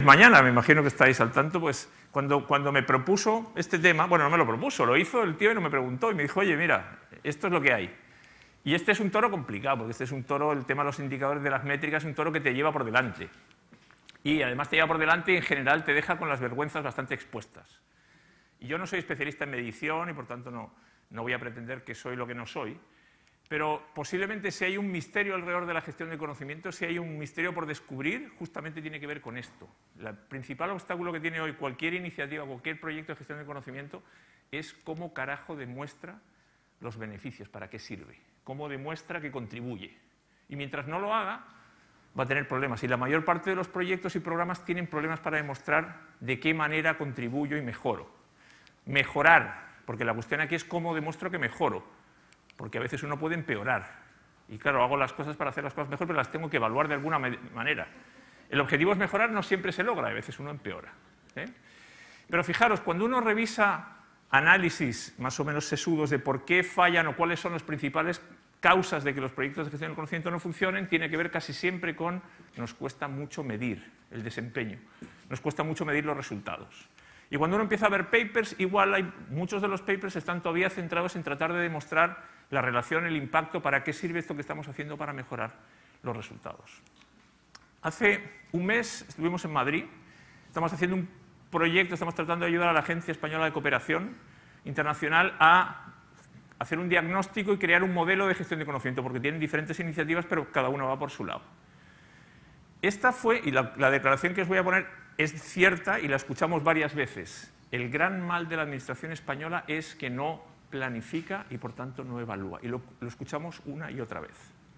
Mañana, me imagino que estáis al tanto, pues cuando me propuso este tema, bueno, no me lo propuso, lo hizo el tío y no me preguntó y me dijo, oye, mira, esto es lo que hay. Y este es un toro complicado, porque este es un toro, el tema de los indicadores de las métricas, es un toro que te lleva por delante. Y además te lleva por delante y en general te deja con las vergüenzas bastante expuestas. Y yo no soy especialista en medición y por tanto no voy a pretender que soy lo que no soy, pero posiblemente si hay un misterio alrededor de la gestión de conocimiento, si hay un misterio por descubrir, justamente tiene que ver con esto. El principal obstáculo que tiene hoy cualquier iniciativa, cualquier proyecto de gestión de conocimiento es cómo carajo demuestra los beneficios, para qué sirve, cómo demuestra que contribuye. Y mientras no lo haga, va a tener problemas. Y la mayor parte de los proyectos y programas tienen problemas para demostrar de qué manera contribuyo y mejoro. Mejorar, porque la cuestión aquí es cómo demuestro que mejoro. Porque a veces uno puede empeorar. Y claro, hago las cosas para hacer las cosas mejor, pero las tengo que evaluar de alguna manera. El objetivo es mejorar, no siempre se logra, a veces uno empeora. Pero fijaros, cuando uno revisa análisis más o menos sesudos de por qué fallan o cuáles son las principales causas de que los proyectos de gestión del conocimiento no funcionen, tiene que ver casi siempre con nos cuesta mucho medir el desempeño, nos cuesta mucho medir los resultados. Y cuando uno empieza a ver papers, igual muchos de los papers están todavía centrados en tratar de demostrar la relación, el impacto, para qué sirve esto que estamos haciendo para mejorar los resultados. Hace un mes estuvimos en Madrid, estamos haciendo un proyecto, estamos tratando de ayudar a la Agencia Española de Cooperación Internacional a hacer un diagnóstico y crear un modelo de gestión de conocimiento, porque tienen diferentes iniciativas, pero cada una va por su lado. Esta fue, y la declaración que os voy a poner es cierta y la escuchamos varias veces. El gran mal de la administración española es que no planifica y por tanto no evalúa. Y lo escuchamos una y otra vez.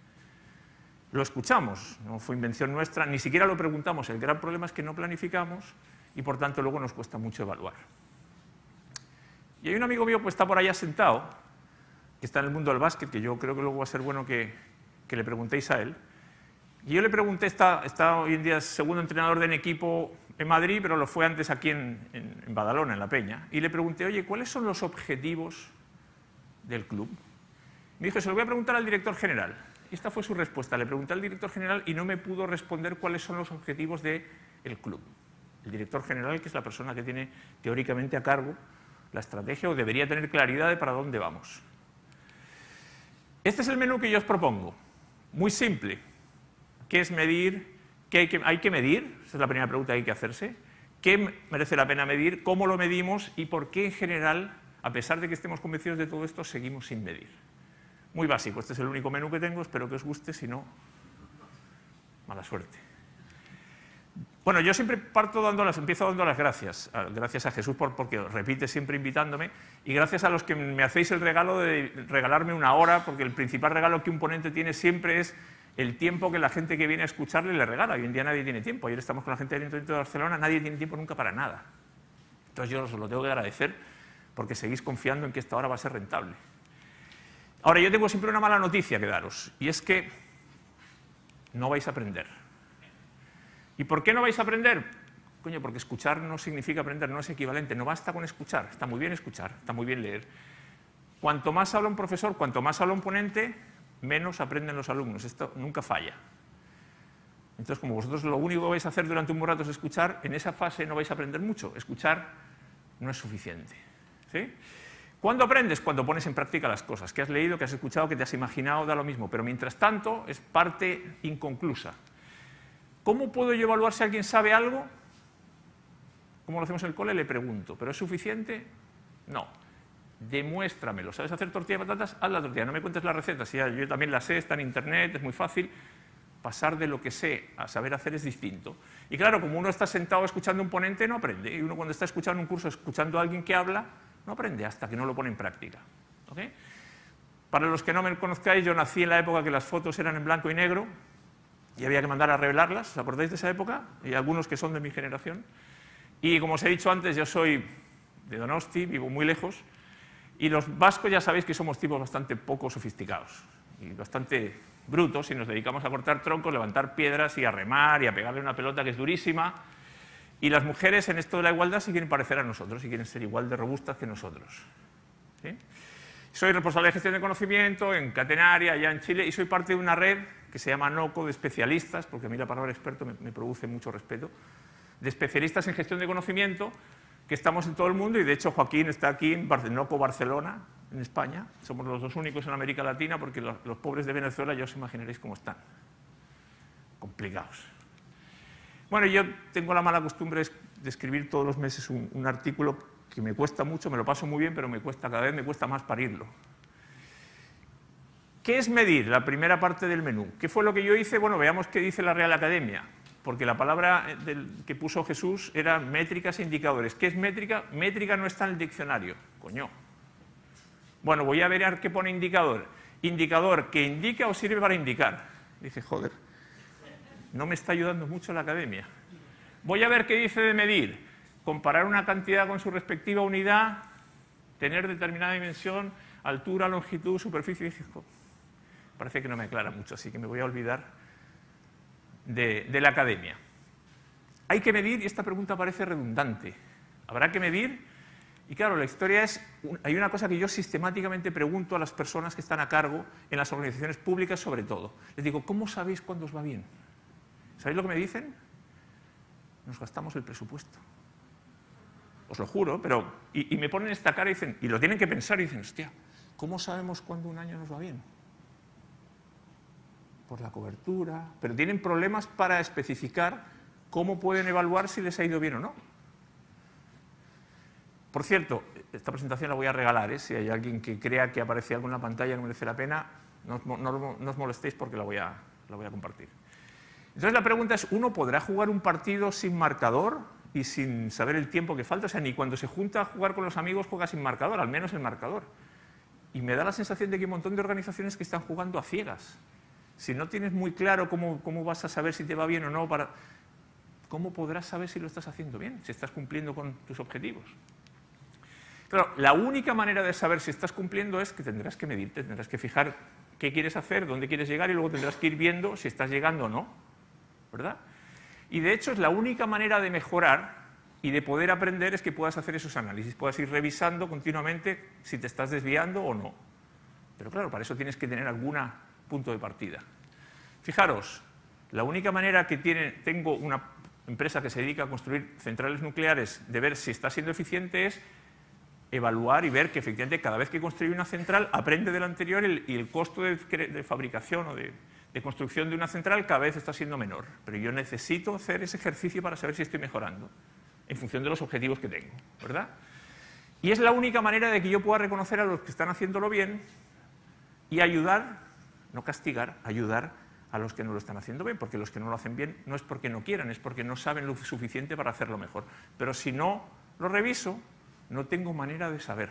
Lo escuchamos, no fue invención nuestra, ni siquiera lo preguntamos. El gran problema es que no planificamos y por tanto luego nos cuesta mucho evaluar. Y hay un amigo mío que está por allá sentado, que está en el mundo del básquet, que yo creo que luego va a ser bueno que le preguntéis a él. Y yo le pregunté, está hoy en día segundo entrenador de un equipo en Madrid, pero lo fue antes aquí en Badalona, en La Peña, y le pregunté, oye, ¿cuáles son los objetivos del club? Me dijo, se lo voy a preguntar al director general. Y esta fue su respuesta. Le pregunté al director general y no me pudo responder cuáles son los objetivos del club. El director general, que es la persona que tiene teóricamente a cargo la estrategia o debería tener claridad de para dónde vamos. Este es el menú que yo os propongo. Muy simple. ¿Qué es medir? ¿Qué hay que medir? Esa es la primera pregunta que hay que hacerse. ¿Qué merece la pena medir? ¿Cómo lo medimos? ¿Y por qué en general, a pesar de que estemos convencidos de todo esto, seguimos sin medir? Muy básico. Este es el único menú que tengo. Espero que os guste. Si no, mala suerte. Bueno, yo siempre empiezo dando las gracias. Gracias a Jesús porque repite siempre invitándome. Y gracias a los que me hacéis el regalo de regalarme una hora, porque el principal regalo que un ponente tiene siempre es el tiempo que la gente que viene a escucharle le regala. Hoy en día nadie tiene tiempo. Ayer estamos con la gente del Ayuntamiento de Barcelona, nadie tiene tiempo nunca para nada. Entonces yo os lo tengo que agradecer porque seguís confiando en que esta hora va a ser rentable. Ahora, yo tengo siempre una mala noticia que daros, y es que no vais a aprender. ¿Y por qué no vais a aprender? Coño, porque escuchar no significa aprender, no es equivalente. No basta con escuchar. Está muy bien escuchar, está muy bien leer. Cuanto más habla un profesor, cuanto más habla un ponente, menos aprenden los alumnos. Esto nunca falla. Entonces, como vosotros lo único que vais a hacer durante un buen rato es escuchar, en esa fase no vais a aprender mucho. Escuchar no es suficiente. ¿Sí? ¿Cuándo aprendes? Cuando pones en práctica las cosas que has leído, que has escuchado, que te has imaginado, da lo mismo. Pero mientras tanto, es parte inconclusa. ¿Cómo puedo yo evaluar si alguien sabe algo? ¿Cómo lo hacemos en el cole? Le pregunto. ¿Pero es suficiente? No. Demuéstramelo. ¿Sabes hacer tortilla de patatas? Haz la tortilla. No me cuentes la receta. Si yo también la sé, está en internet, es muy fácil. Pasar de lo que sé a saber hacer es distinto. Y claro, como uno está sentado escuchando a un ponente, no aprende. Y uno cuando está escuchando un curso, escuchando a alguien que habla, no aprende hasta que no lo pone en práctica. ¿Okay? Para los que no me conozcáis, yo nací en la época que las fotos eran en blanco y negro y había que mandar a revelarlas. ¿Os acordáis de esa época? Y algunos que son de mi generación. Y como os he dicho antes, yo soy de Donosti, vivo muy lejos. Y los vascos ya sabéis que somos tipos bastante poco sofisticados y bastante brutos y nos dedicamos a cortar troncos, levantar piedras y a remar y a pegarle una pelota que es durísima. Y las mujeres en esto de la igualdad sí quieren parecer a nosotros y quieren ser igual de robustas que nosotros. ¿Sí? Soy responsable de gestión de conocimiento en Catenaria, allá en Chile, y soy parte de una red que se llama NOCO de especialistas, porque a mí la palabra experto me produce mucho respeto, de especialistas en gestión de conocimiento que estamos en todo el mundo, y de hecho Joaquín está aquí en Noco, Barcelona, en España. Somos los dos únicos en América Latina, porque los pobres de Venezuela ya os imaginaréis cómo están. Complicados. Bueno, yo tengo la mala costumbre de escribir todos los meses un artículo que me cuesta mucho, me lo paso muy bien, pero cada vez me cuesta más parirlo. ¿Qué es medir? La primera parte del menú. ¿Qué fue lo que yo hice? Bueno, veamos qué dice la Real Academia. Porque la palabra que puso Jesús era métricas e indicadores. ¿Qué es métrica? Métrica no está en el diccionario. Coño. Bueno, voy a ver qué pone indicador. Indicador que indica o sirve para indicar. Dice, joder, no me está ayudando mucho la Academia. Voy a ver qué dice de medir. Comparar una cantidad con su respectiva unidad, tener determinada dimensión, altura, longitud, superficie. Dije, parece que no me aclara mucho, así que me voy a olvidar de la Academia. Hay que medir, y esta pregunta parece redundante. ¿Habrá que medir? Y claro, la historia es, hay una cosa que yo sistemáticamente pregunto a las personas que están a cargo en las organizaciones públicas sobre todo. Les digo, ¿cómo sabéis cuándo os va bien? ¿Sabéis lo que me dicen? Nos gastamos el presupuesto. Os lo juro, pero... Y me ponen esta cara y dicen, y lo tienen que pensar y dicen, hostia, ¿cómo sabemos cuándo un año nos va bien? Por la cobertura, pero tienen problemas para especificar cómo pueden evaluar si les ha ido bien o no. Por cierto, esta presentación la voy a regalar, si hay alguien que crea que aparece algo en la pantalla que merece la pena, no os molestéis porque la voy a compartir. Entonces la pregunta es, ¿uno podrá jugar un partido sin marcador y sin saber el tiempo que falta? O sea, ni cuando se junta a jugar con los amigos juega sin marcador, al menos el marcador. Y me da la sensación de que hay un montón de organizaciones que están jugando a ciegas. Si no tienes muy claro cómo vas a saber si te va bien o no, ¿cómo podrás saber si lo estás haciendo bien, si estás cumpliendo con tus objetivos? Claro, la única manera de saber si estás cumpliendo es que tendrás que medirte, tendrás que fijar qué quieres hacer, dónde quieres llegar, y luego tendrás que ir viendo si estás llegando o no, ¿verdad? Y de hecho es la única manera de mejorar y de poder aprender es que puedas hacer esos análisis, puedas ir revisando continuamente si te estás desviando o no. Pero claro, para eso tienes que tener algún punto de partida. Fijaros, la única manera que tengo una empresa que se dedica a construir centrales nucleares de ver si está siendo eficiente es evaluar y ver que efectivamente cada vez que construye una central aprende del anterior y el costo de fabricación o de construcción de una central cada vez está siendo menor. Pero yo necesito hacer ese ejercicio para saber si estoy mejorando en función de los objetivos que tengo, ¿verdad? Y es la única manera de que yo pueda reconocer a los que están haciéndolo bien y ayudar, no castigar, ayudar a los que no lo están haciendo bien, porque los que no lo hacen bien no es porque no quieran, es porque no saben lo suficiente para hacerlo mejor. Pero si no lo reviso, no tengo manera de saber.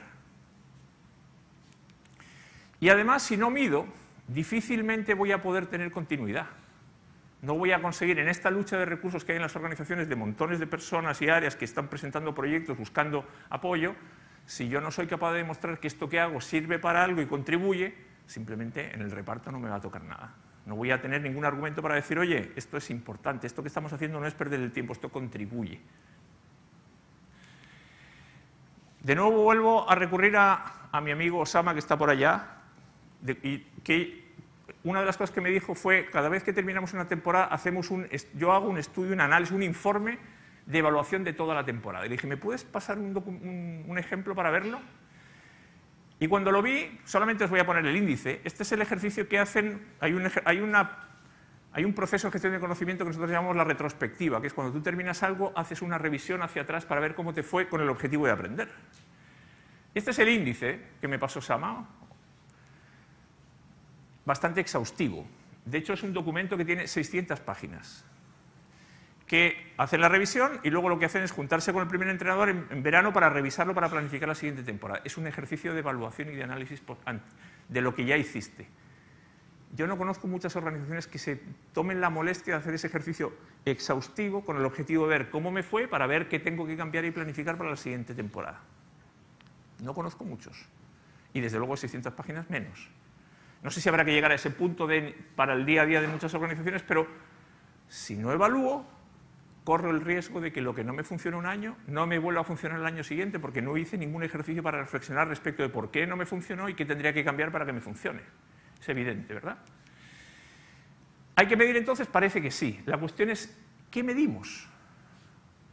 Y además, si no mido, difícilmente voy a poder tener continuidad. No voy a conseguir, en esta lucha de recursos que hay en las organizaciones de montones de personas y áreas que están presentando proyectos buscando apoyo, si yo no soy capaz de demostrar que esto que hago sirve para algo y contribuye, simplemente en el reparto no me va a tocar nada. No voy a tener ningún argumento para decir, oye, esto es importante, esto que estamos haciendo no es perder el tiempo, esto contribuye. De nuevo vuelvo a recurrir a mi amigo Osama, que está por allá, y que una de las cosas que me dijo fue, cada vez que terminamos una temporada, yo hago un estudio, un análisis, un informe de evaluación de toda la temporada. Y le dije, ¿me puedes pasar un ejemplo para verlo? Y cuando lo vi, solamente os voy a poner el índice. Este es el ejercicio que hacen, hay un proceso de gestión de conocimiento que nosotros llamamos la retrospectiva, que es cuando tú terminas algo, haces una revisión hacia atrás para ver cómo te fue con el objetivo de aprender. Este es el índice que me pasó Sama, bastante exhaustivo. De hecho, es un documento que tiene 600 páginas, que hacen la revisión y luego lo que hacen es juntarse con el primer entrenador en verano para revisarlo, para planificar la siguiente temporada. Es un ejercicio de evaluación y de análisis de lo que ya hiciste. Yo no conozco muchas organizaciones que se tomen la molestia de hacer ese ejercicio exhaustivo con el objetivo de ver cómo me fue para ver qué tengo que cambiar y planificar para la siguiente temporada. No conozco muchos. Y desde luego 600 páginas menos. No sé si habrá que llegar a ese punto para el día a día de muchas organizaciones, pero si no evalúo, corro el riesgo de que lo que no me funciona un año no me vuelva a funcionar el año siguiente porque no hice ningún ejercicio para reflexionar respecto de por qué no me funcionó y qué tendría que cambiar para que me funcione. Es evidente, ¿verdad? ¿Hay que medir entonces? Parece que sí. La cuestión es, ¿qué medimos?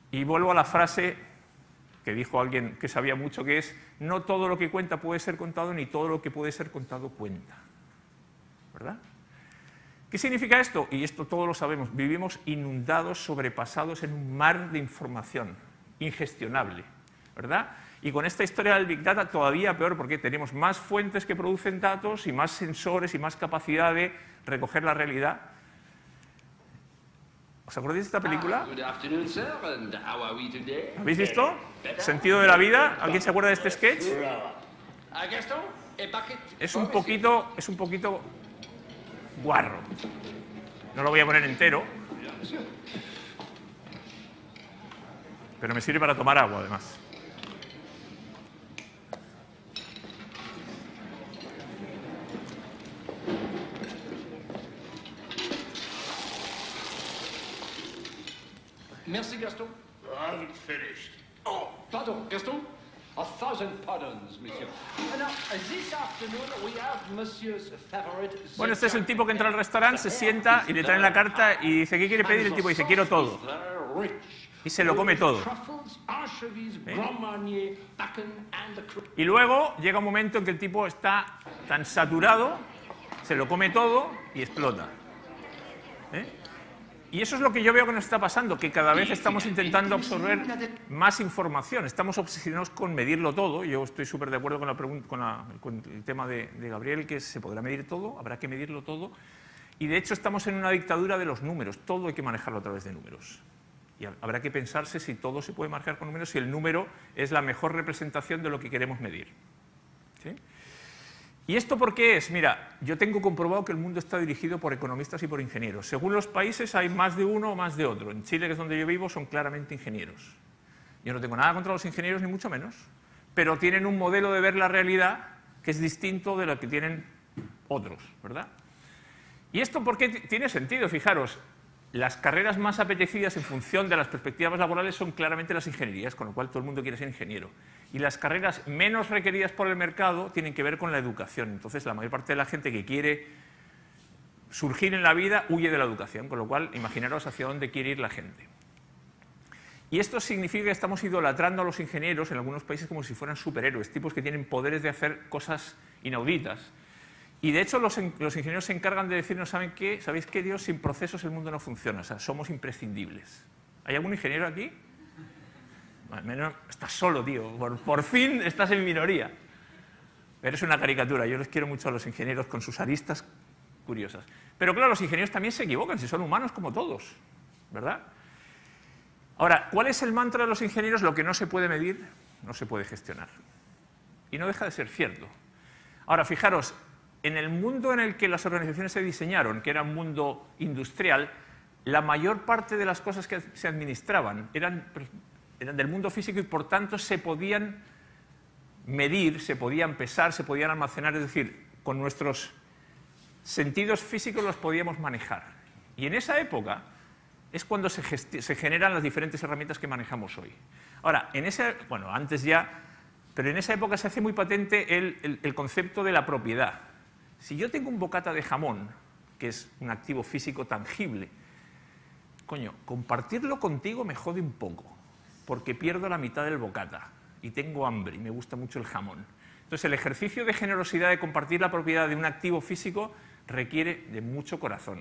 Y vuelvo a la frase que dijo alguien que sabía mucho, que es: no todo lo que cuenta puede ser contado, ni todo lo que puede ser contado cuenta. ¿Verdad? ¿Qué significa esto? Y esto todos lo sabemos. Vivimos inundados, sobrepasados en un mar de información ingestionable, ¿verdad? Y con esta historia del Big Data todavía peor, porque tenemos más fuentes que producen datos y más sensores y más capacidad de recoger la realidad. ¿Os acordáis de esta película? ¿Habéis visto? Sentido de la vida. ¿Alguien se acuerda de este sketch? Es un poquito guarro. No lo voy a poner entero, pero me sirve para tomar agua, además. Merci, Gaston. I haven't finished. Oh, pardon, Gaston. 1,000 pardons, monsieur. Now, this afternoon we have monsieur's favorite... Bueno, este es el tipo que entra al restaurante, se sienta y le traen la carta y dice: ¿qué quiere pedir? El tipo dice: quiero todo. Y se lo come todo. Y luego llega un momento en que el tipo está tan saturado, se lo come todo y explota. Y eso es lo que yo veo que nos está pasando, que cada vez estamos intentando absorber más información, estamos obsesionados con medirlo todo. Yo estoy súper de acuerdo con el tema de Gabriel, que se podrá medir todo, habrá que medirlo todo, y de hecho estamos en una dictadura de los números, todo hay que manejarlo a través de números. Y habrá que pensarse si todo se puede manejar con números, si el número es la mejor representación de lo que queremos medir. ¿Sí? ¿Y esto por qué es? Mira, yo tengo comprobado que el mundo está dirigido por economistas y por ingenieros. Según los países hay más de uno o más de otro. En Chile, que es donde yo vivo, son claramente ingenieros. Yo no tengo nada contra los ingenieros, ni mucho menos, pero tienen un modelo de ver la realidad que es distinto de lo que tienen otros, ¿verdad? ¿Y esto por qué tiene sentido? Fijaros, las carreras más apetecidas en función de las perspectivas laborales son claramente las ingenierías, con lo cual todo el mundo quiere ser ingeniero. Y las carreras menos requeridas por el mercado tienen que ver con la educación. Entonces, la mayor parte de la gente que quiere surgir en la vida huye de la educación, con lo cual, imaginaros hacia dónde quiere ir la gente. Y esto significa que estamos idolatrando a los ingenieros en algunos países como si fueran superhéroes, tipos que tienen poderes de hacer cosas inauditas. Y de hecho los ingenieros se encargan de decirnos: ¿saben qué? ¿Sabéis qué, Dios? Sin procesos el mundo no funciona, o sea, somos imprescindibles. ¿Hay algún ingeniero aquí? Al menos estás solo, tío, por fin estás en minoría. Eres una caricatura, yo les quiero mucho a los ingenieros con sus aristas curiosas. Pero claro, los ingenieros también se equivocan, si son humanos como todos, ¿verdad? Ahora, ¿cuál es el mantra de los ingenieros? Lo que no se puede medir, no se puede gestionar. Y no deja de ser cierto. Ahora, fijaros, en el mundo en el que las organizaciones se diseñaron, que era un mundo industrial, la mayor parte de las cosas que se administraban eran del mundo físico y por tanto se podían medir, se podían pesar, se podían almacenar, es decir, con nuestros sentidos físicos los podíamos manejar. Y en esa época es cuando se generan las diferentes herramientas que manejamos hoy. Ahora, bueno, antes ya, pero en esa época se hace muy patente el concepto de la propiedad. Si yo tengo un bocata de jamón, que es un activo físico tangible, coño, compartirlo contigo me jode un poco, porque pierdo la mitad del bocata y tengo hambre y me gusta mucho el jamón. Entonces, el ejercicio de generosidad de compartir la propiedad de un activo físico requiere de mucho corazón.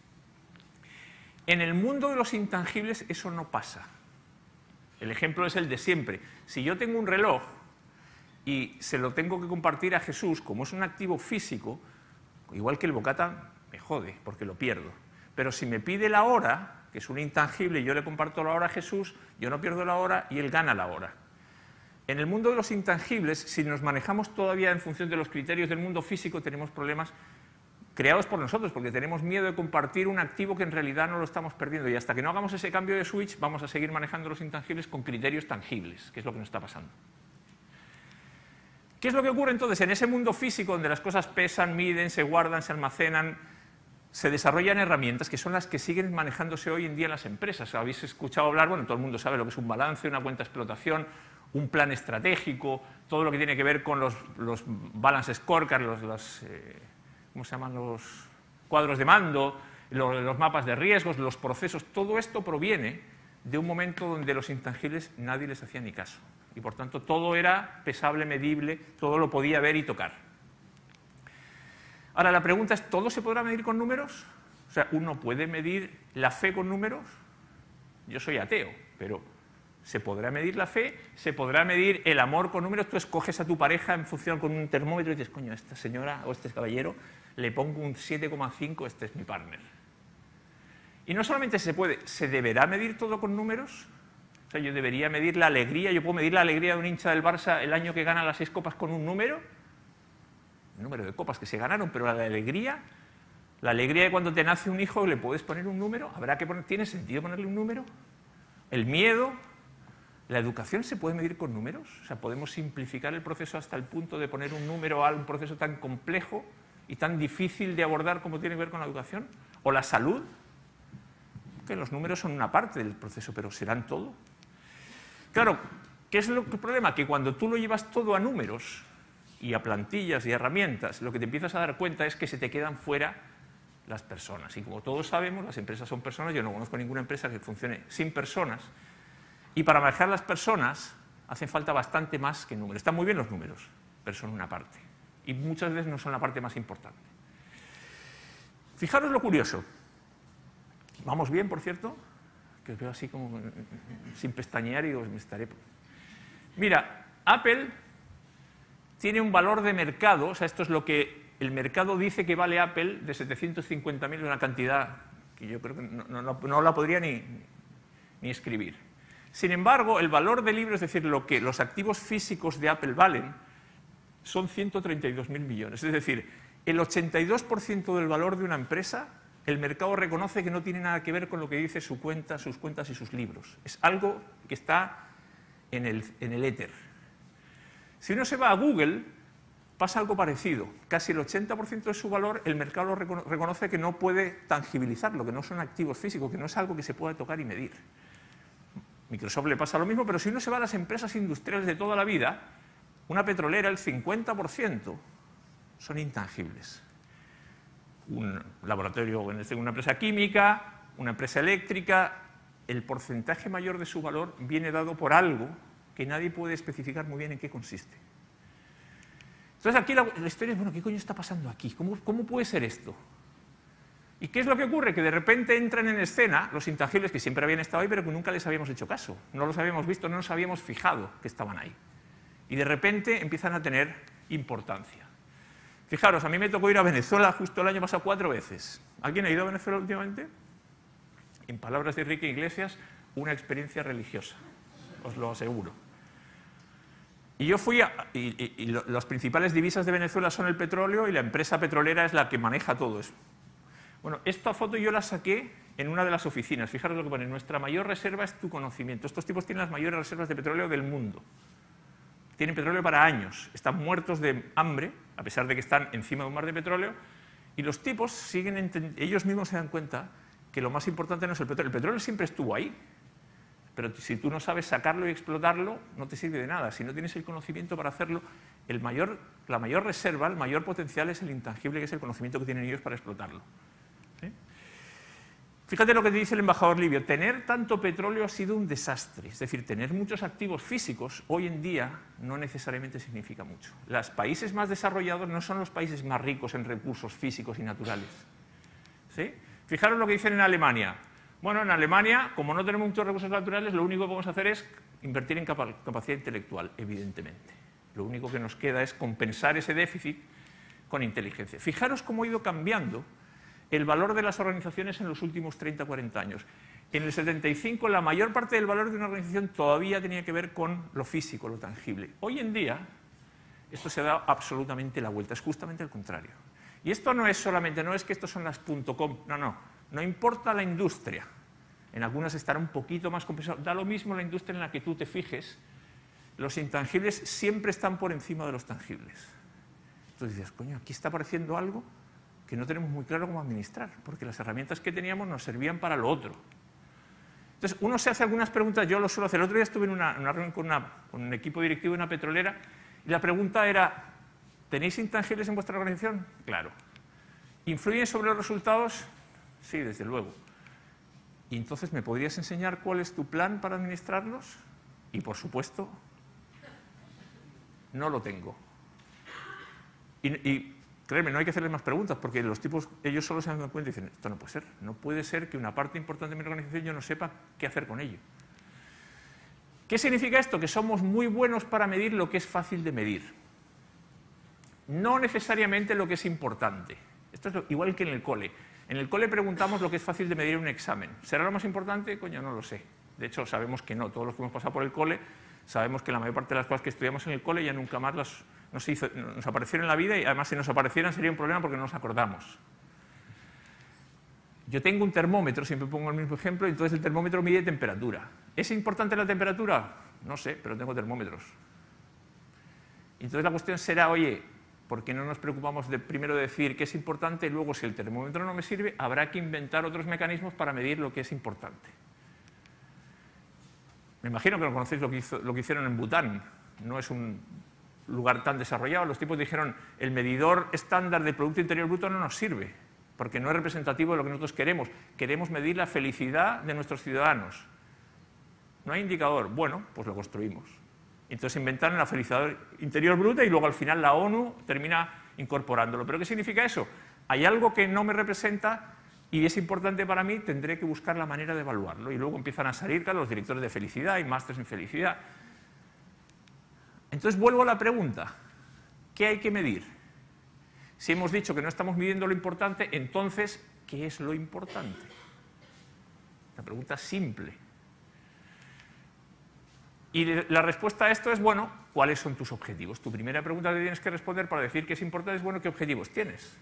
En el mundo de los intangibles eso no pasa. El ejemplo es el de siempre. Si yo tengo un reloj y se lo tengo que compartir a Jesús, como es un activo físico, igual que el bocata, me jode, porque lo pierdo. Pero si me pide la hora, que es un intangible, y yo le comparto la hora a Jesús, yo no pierdo la hora y él gana la hora. En el mundo de los intangibles, si nos manejamos todavía en función de los criterios del mundo físico, tenemos problemas creados por nosotros, porque tenemos miedo de compartir un activo que en realidad no lo estamos perdiendo. Y hasta que no hagamos ese cambio de switch, vamos a seguir manejando los intangibles con criterios tangibles, que es lo que nos está pasando. ¿Qué es lo que ocurre entonces? En ese mundo físico donde las cosas pesan, miden, se guardan, se almacenan, se desarrollan herramientas que son las que siguen manejándose hoy en día en las empresas. Habéis escuchado hablar, bueno, todo el mundo sabe lo que es un balance, una cuenta de explotación, un plan estratégico, todo lo que tiene que ver con los balance scorecards, ¿cómo se llaman? Los cuadros de mando, los mapas de riesgos, los procesos. Todo esto proviene de un momento donde los intangibles nadie les hacía ni caso. Y por tanto todo era pesable, medible, todo lo podía ver y tocar. Ahora la pregunta es, ¿todo se podrá medir con números? O sea, ¿uno puede medir la fe con números? Yo soy ateo, pero ¿se podrá medir la fe? ¿Se podrá medir el amor con números? Tú escoges a tu pareja en función con un termómetro y dices, coño, a esta señora o a este caballero le pongo un 7,5, este es mi partner. Y no solamente se puede, ¿se deberá medir todo con números? O sea, yo debería medir la alegría, yo puedo medir la alegría de un hincha del Barça el año que gana las 6 copas con un número, el número de copas que se ganaron, pero la alegría de cuando te nace un hijo, ¿le puedes poner un número? ¿Tiene sentido ponerle un número? El miedo, la educación, ¿se puede medir con números? O sea, ¿podemos simplificar el proceso hasta el punto de poner un número a un proceso tan complejo y tan difícil de abordar como tiene que ver con la educación? ¿O la salud? Que los números son una parte del proceso, pero ¿serán todo? Claro, ¿qué es el problema? Que cuando tú lo llevas todo a números y a plantillas y a herramientas, lo que te empiezas a dar cuenta es que se te quedan fuera las personas. Y como todos sabemos, las empresas son personas, yo no conozco ninguna empresa que funcione sin personas, y para manejar las personas hacen falta bastante más que números. Están muy bien los números, pero son una parte. Y muchas veces no son la parte más importante. Fijaros lo curioso. ¿Vamos bien, por cierto? Que os veo así como sin pestañear y digo, me estaré... Mira, Apple tiene un valor de mercado, o sea, esto es lo que el mercado dice que vale Apple, de 750.000, una cantidad que yo creo que no la podría ni escribir. Sin embargo, el valor del libro, es decir, lo que los activos físicos de Apple valen, son 132.000 millones. Es decir, el 82% del valor de una empresa, el mercado reconoce que no tiene nada que ver con lo que dice sus cuentas y sus libros. Es algo que está en el éter. Si uno se va a Google, pasa algo parecido. Casi el 80% de su valor, el mercado reconoce que no puede tangibilizarlo, que no son activos físicos, que no es algo que se pueda tocar y medir. Microsoft le pasa lo mismo, pero si uno se va a las empresas industriales de toda la vida, una petrolera, el 50% son intangibles. Un laboratorio, una empresa química, una empresa eléctrica, el porcentaje mayor de su valor viene dado por algo que nadie puede especificar muy bien en qué consiste. Entonces aquí la historia es, bueno, ¿qué coño está pasando aquí? ¿Cómo puede ser esto? ¿Y qué es lo que ocurre? Que de repente entran en escena los intangibles que siempre habían estado ahí, pero que nunca les habíamos hecho caso. No los habíamos visto, no nos habíamos fijado que estaban ahí. Y de repente empiezan a tener importancia. Fijaros, a mí me tocó ir a Venezuela justo el año pasado 4 veces. ¿Alguien ha ido a Venezuela últimamente? En palabras de Enrique Iglesias, una experiencia religiosa, os lo aseguro. Y yo fui y las principales divisas de Venezuela son el petróleo y la empresa petrolera es la que maneja todo eso. Bueno, esta foto yo la saqué en una de las oficinas. Fijaros lo que pone, nuestra mayor reserva es tu conocimiento. Estos tipos tienen las mayores reservas de petróleo del mundo. Tienen petróleo para años, están muertos de hambre, a pesar de que están encima de un mar de petróleo, y los tipos ellos mismos se dan cuenta que lo más importante no es el petróleo. El petróleo siempre estuvo ahí, pero si tú no sabes sacarlo y explotarlo, no te sirve de nada. Si no tienes el conocimiento para hacerlo, la mayor reserva, el mayor potencial es el intangible, que es el conocimiento que tienen ellos para explotarlo. ¿Sí? Fíjate lo que te dice el embajador libio, tener tanto petróleo ha sido un desastre, es decir, tener muchos activos físicos hoy en día no necesariamente significa mucho. Los países más desarrollados no son los países más ricos en recursos físicos y naturales. ¿Sí? Fijaros lo que dicen en Alemania. Bueno, en Alemania, como no tenemos muchos recursos naturales, lo único que podemos hacer es invertir en capacidad intelectual, evidentemente. Lo único que nos queda es compensar ese déficit con inteligencia. Fijaros cómo ha ido cambiando el valor de las organizaciones en los últimos 30 o 40 años. En el 75, la mayor parte del valor de una organización todavía tenía que ver con lo físico, lo tangible. Hoy en día, esto se ha dado absolutamente la vuelta, es justamente el contrario. Y esto no es solamente, no es que estos son las .com, no importa la industria. En algunas estará un poquito más compensado. Da lo mismo la industria en la que tú te fijes, los intangibles siempre están por encima de los tangibles. Entonces dices, coño, aquí está apareciendo algo que no tenemos muy claro cómo administrar, porque las herramientas que teníamos nos servían para lo otro. Entonces, uno se hace algunas preguntas, yo lo suelo hacer. El otro día estuve en una reunión con un equipo directivo de una petrolera y la pregunta era, ¿tenéis intangibles en vuestra organización? Claro. ¿Influyen sobre los resultados? Sí, desde luego. ¿Y entonces me podrías enseñar cuál es tu plan para administrarlos? Y por supuesto, no lo tengo. Y créeme, no hay que hacerles más preguntas, porque los tipos, ellos solo se dan cuenta y dicen, esto no puede ser. No puede ser que una parte importante de mi organización yo no sepa qué hacer con ello. ¿Qué significa esto? Que somos muy buenos para medir lo que es fácil de medir. No necesariamente lo que es importante. Esto es igual que en el cole. En el cole preguntamos lo que es fácil de medir en un examen. ¿Será lo más importante? Coño, no lo sé. De hecho, sabemos que no. Todos los que hemos pasado por el cole sabemos que la mayor parte de las cosas que estudiamos en el cole ya nunca más nos aparecieron en la vida, y además si nos aparecieran sería un problema porque no nos acordamos. Yo tengo un termómetro, siempre pongo el mismo ejemplo, y entonces el termómetro mide temperatura. ¿Es importante la temperatura? No sé, pero tengo termómetros. Entonces la cuestión será, oye, ¿por qué no nos preocupamos de primero decir qué es importante y luego, si el termómetro no me sirve, habrá que inventar otros mecanismos para medir lo que es importante? Me imagino que no conocéis lo que hicieron en Bután. No es un lugar tan desarrollado. Los tipos dijeron, el medidor estándar del Producto Interior Bruto no nos sirve, porque no es representativo de lo que nosotros queremos. Queremos medir la felicidad de nuestros ciudadanos. No hay indicador. Bueno, pues lo construimos. Entonces inventaron la felicidad interior bruta y luego al final la ONU termina incorporándolo. ¿Pero qué significa eso? Hay algo que no me representa y es importante para mí, tendré que buscar la manera de evaluarlo. Y luego empiezan a salir, claro, los directores de felicidad y másteres en felicidad. Entonces vuelvo a la pregunta, ¿qué hay que medir? Si hemos dicho que no estamos midiendo lo importante, entonces, ¿qué es lo importante? La pregunta es simple. Y la respuesta a esto es, bueno, ¿cuáles son tus objetivos? Tu primera pregunta que tienes que responder para decir que es importante es, bueno, ¿qué objetivos tienes?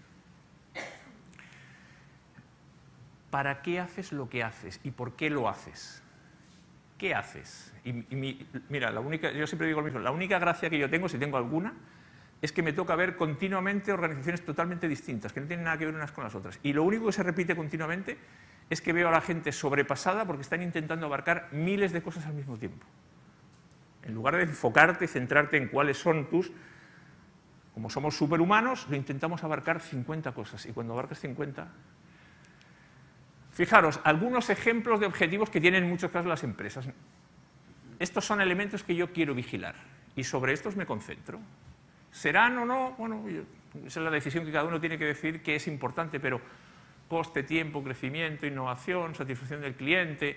¿Para qué haces lo que haces y por qué lo haces? ¿Qué haces? Mira, yo siempre digo lo mismo, la única gracia que yo tengo, si tengo alguna, es que me toca ver continuamente organizaciones totalmente distintas, que no tienen nada que ver unas con las otras. Y lo único que se repite continuamente es que veo a la gente sobrepasada porque están intentando abarcar miles de cosas al mismo tiempo. En lugar de enfocarte y centrarte en cuáles son como somos superhumanos, lo intentamos abarcar 50 cosas. Y cuando abarcas 50... Fijaros, algunos ejemplos de objetivos que tienen en muchos casos las empresas. Estos son elementos que yo quiero vigilar y sobre estos me concentro. ¿Serán o no? Bueno, esa es la decisión que cada uno tiene que decir que es importante, pero coste, tiempo, crecimiento, innovación, satisfacción del cliente.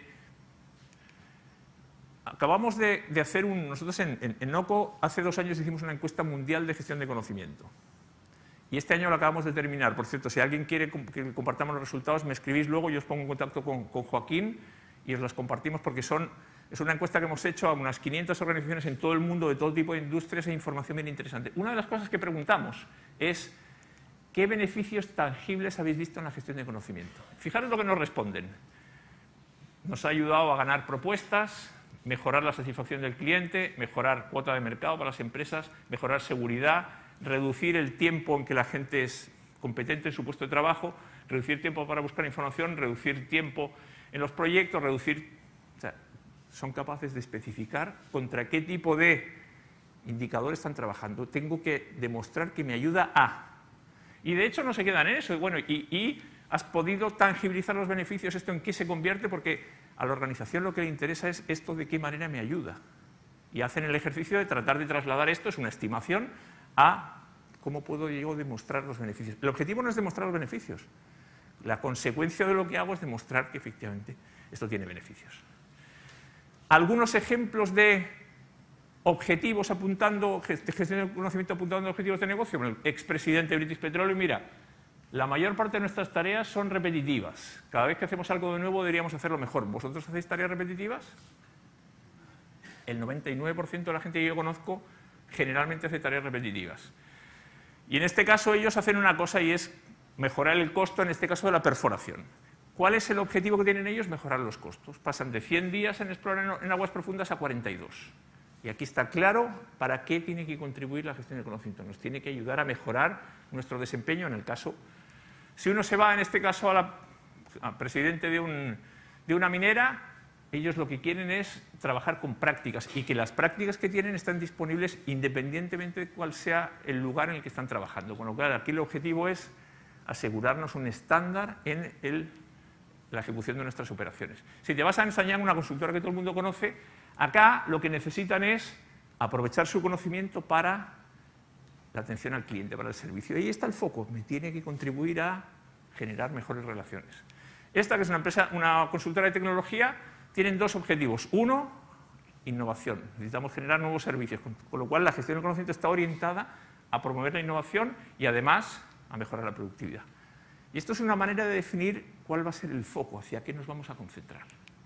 Acabamos de hacer nosotros en NOCO hace 2 años hicimos una encuesta mundial de gestión de conocimiento. Y este año lo acabamos de terminar. Por cierto, si alguien quiere que compartamos los resultados, me escribís luego, yo os pongo en contacto con Joaquín y os las compartimos porque es una encuesta que hemos hecho a unas 500 organizaciones en todo el mundo, de todo tipo de industrias, e información bien interesante. Una de las cosas que preguntamos es ¿qué beneficios tangibles habéis visto en la gestión de conocimiento? Fijaros lo que nos responden. Nos ha ayudado a ganar propuestas, mejorar la satisfacción del cliente, mejorar cuota de mercado para las empresas, mejorar seguridad, reducir el tiempo en que la gente es competente en su puesto de trabajo, reducir tiempo para buscar información, reducir tiempo en los proyectos, o sea, son capaces de especificar contra qué tipo de indicadores están trabajando. Tengo que demostrar que me ayuda a... Y de hecho no se quedan en eso. Bueno, y has podido tangibilizar los beneficios, ¿esto en qué se convierte? Porque a la organización lo que le interesa es esto de qué manera me ayuda. Y hacen el ejercicio de tratar de trasladar esto, es una estimación, a cómo puedo yo demostrar los beneficios. El objetivo no es demostrar los beneficios. La consecuencia de lo que hago es demostrar que efectivamente esto tiene beneficios. Algunos ejemplos de objetivos apuntando, gestión del conocimiento apuntando a objetivos de negocio. Bueno, el expresidente de British Petroleum, mira, la mayor parte de nuestras tareas son repetitivas. Cada vez que hacemos algo de nuevo deberíamos hacerlo mejor. ¿Vosotros hacéis tareas repetitivas? El 99% de la gente que yo conozco generalmente hace tareas repetitivas. Y en este caso ellos hacen una cosa y es mejorar el costo, en este caso de la perforación. ¿Cuál es el objetivo que tienen ellos? Mejorar los costos. Pasan de 100 días en explorar en aguas profundas a 42. Y aquí está claro para qué tiene que contribuir la gestión del conocimiento. Nos tiene que ayudar a mejorar nuestro desempeño en el caso. Si uno se va, en este caso, al presidente de una minera, ellos lo que quieren es trabajar con prácticas y que las prácticas que tienen están disponibles independientemente de cuál sea el lugar en el que están trabajando. Con lo cual, aquí el objetivo es asegurarnos un estándar en la ejecución de nuestras operaciones. Si te vas a Ernst & Young, una consultora que todo el mundo conoce, acá lo que necesitan es aprovechar su conocimiento para la atención al cliente, para el servicio. Y ahí está el foco, me tiene que contribuir a generar mejores relaciones. Esta, que es una consultora de tecnología, tienen dos objetivos. Uno, innovación. Necesitamos generar nuevos servicios, con lo cual la gestión del conocimiento está orientada a promover la innovación y además a mejorar la productividad. Y esto es una manera de definir cuál va a ser el foco, hacia qué nos vamos a concentrar.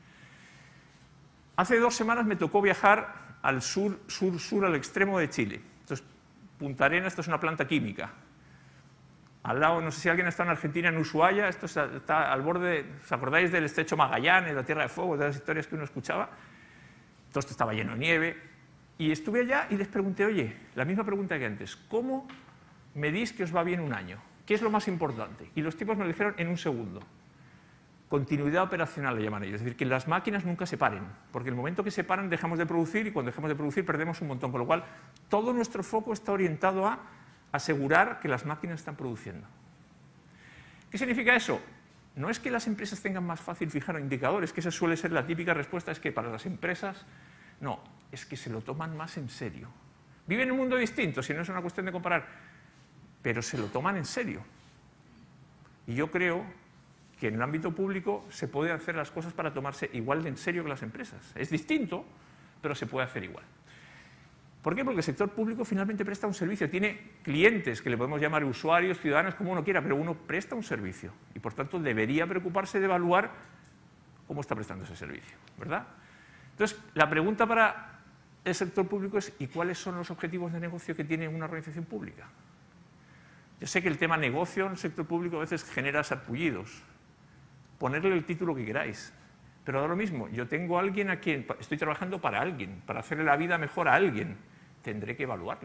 Hace 2 semanas me tocó viajar al sur, al extremo de Chile. Esto es Punta Arenas, esto es una planta química. Al lado, no sé si alguien está en Argentina, en Ushuaia, esto está al borde, ¿os acordáis del estrecho Magallanes, la Tierra de Fuego, de las historias que uno escuchaba? Todo esto estaba lleno de nieve. Y estuve allá y les pregunté, oye, la misma pregunta que antes, ¿cómo medís que os va bien un año? ¿Qué es lo más importante? Y los tipos me lo dijeron en un segundo. Continuidad operacional le llaman ellos, es decir, que las máquinas nunca se paren, porque el momento que se paran dejamos de producir y cuando dejamos de producir perdemos un montón, con lo cual todo nuestro foco está orientado a asegurar que las máquinas están produciendo. ¿Qué significa eso? No es que las empresas tengan más fácil fijar indicadores, que esa suele ser la típica respuesta, es que para las empresas, no, es que se lo toman más en serio. Viven en un mundo distinto, si no es una cuestión de comparar, pero se lo toman en serio. Y yo creo que en el ámbito público se puede hacer las cosas para tomarse igual de en serio que las empresas. Es distinto, pero se puede hacer igual. ¿Por qué? Porque el sector público finalmente presta un servicio. Tiene clientes, que le podemos llamar usuarios, ciudadanos, como uno quiera, pero uno presta un servicio. Y por tanto debería preocuparse de evaluar cómo está prestando ese servicio, ¿verdad? Entonces, la pregunta para el sector público es ¿y cuáles son los objetivos de negocio que tiene una organización pública? Yo sé que el tema negocio en el sector público a veces genera sarpullidos. Ponerle el título que queráis. Pero da lo mismo, yo tengo a alguien a quien estoy trabajando para alguien, para hacerle la vida mejor a alguien. Tendré que evaluarlo.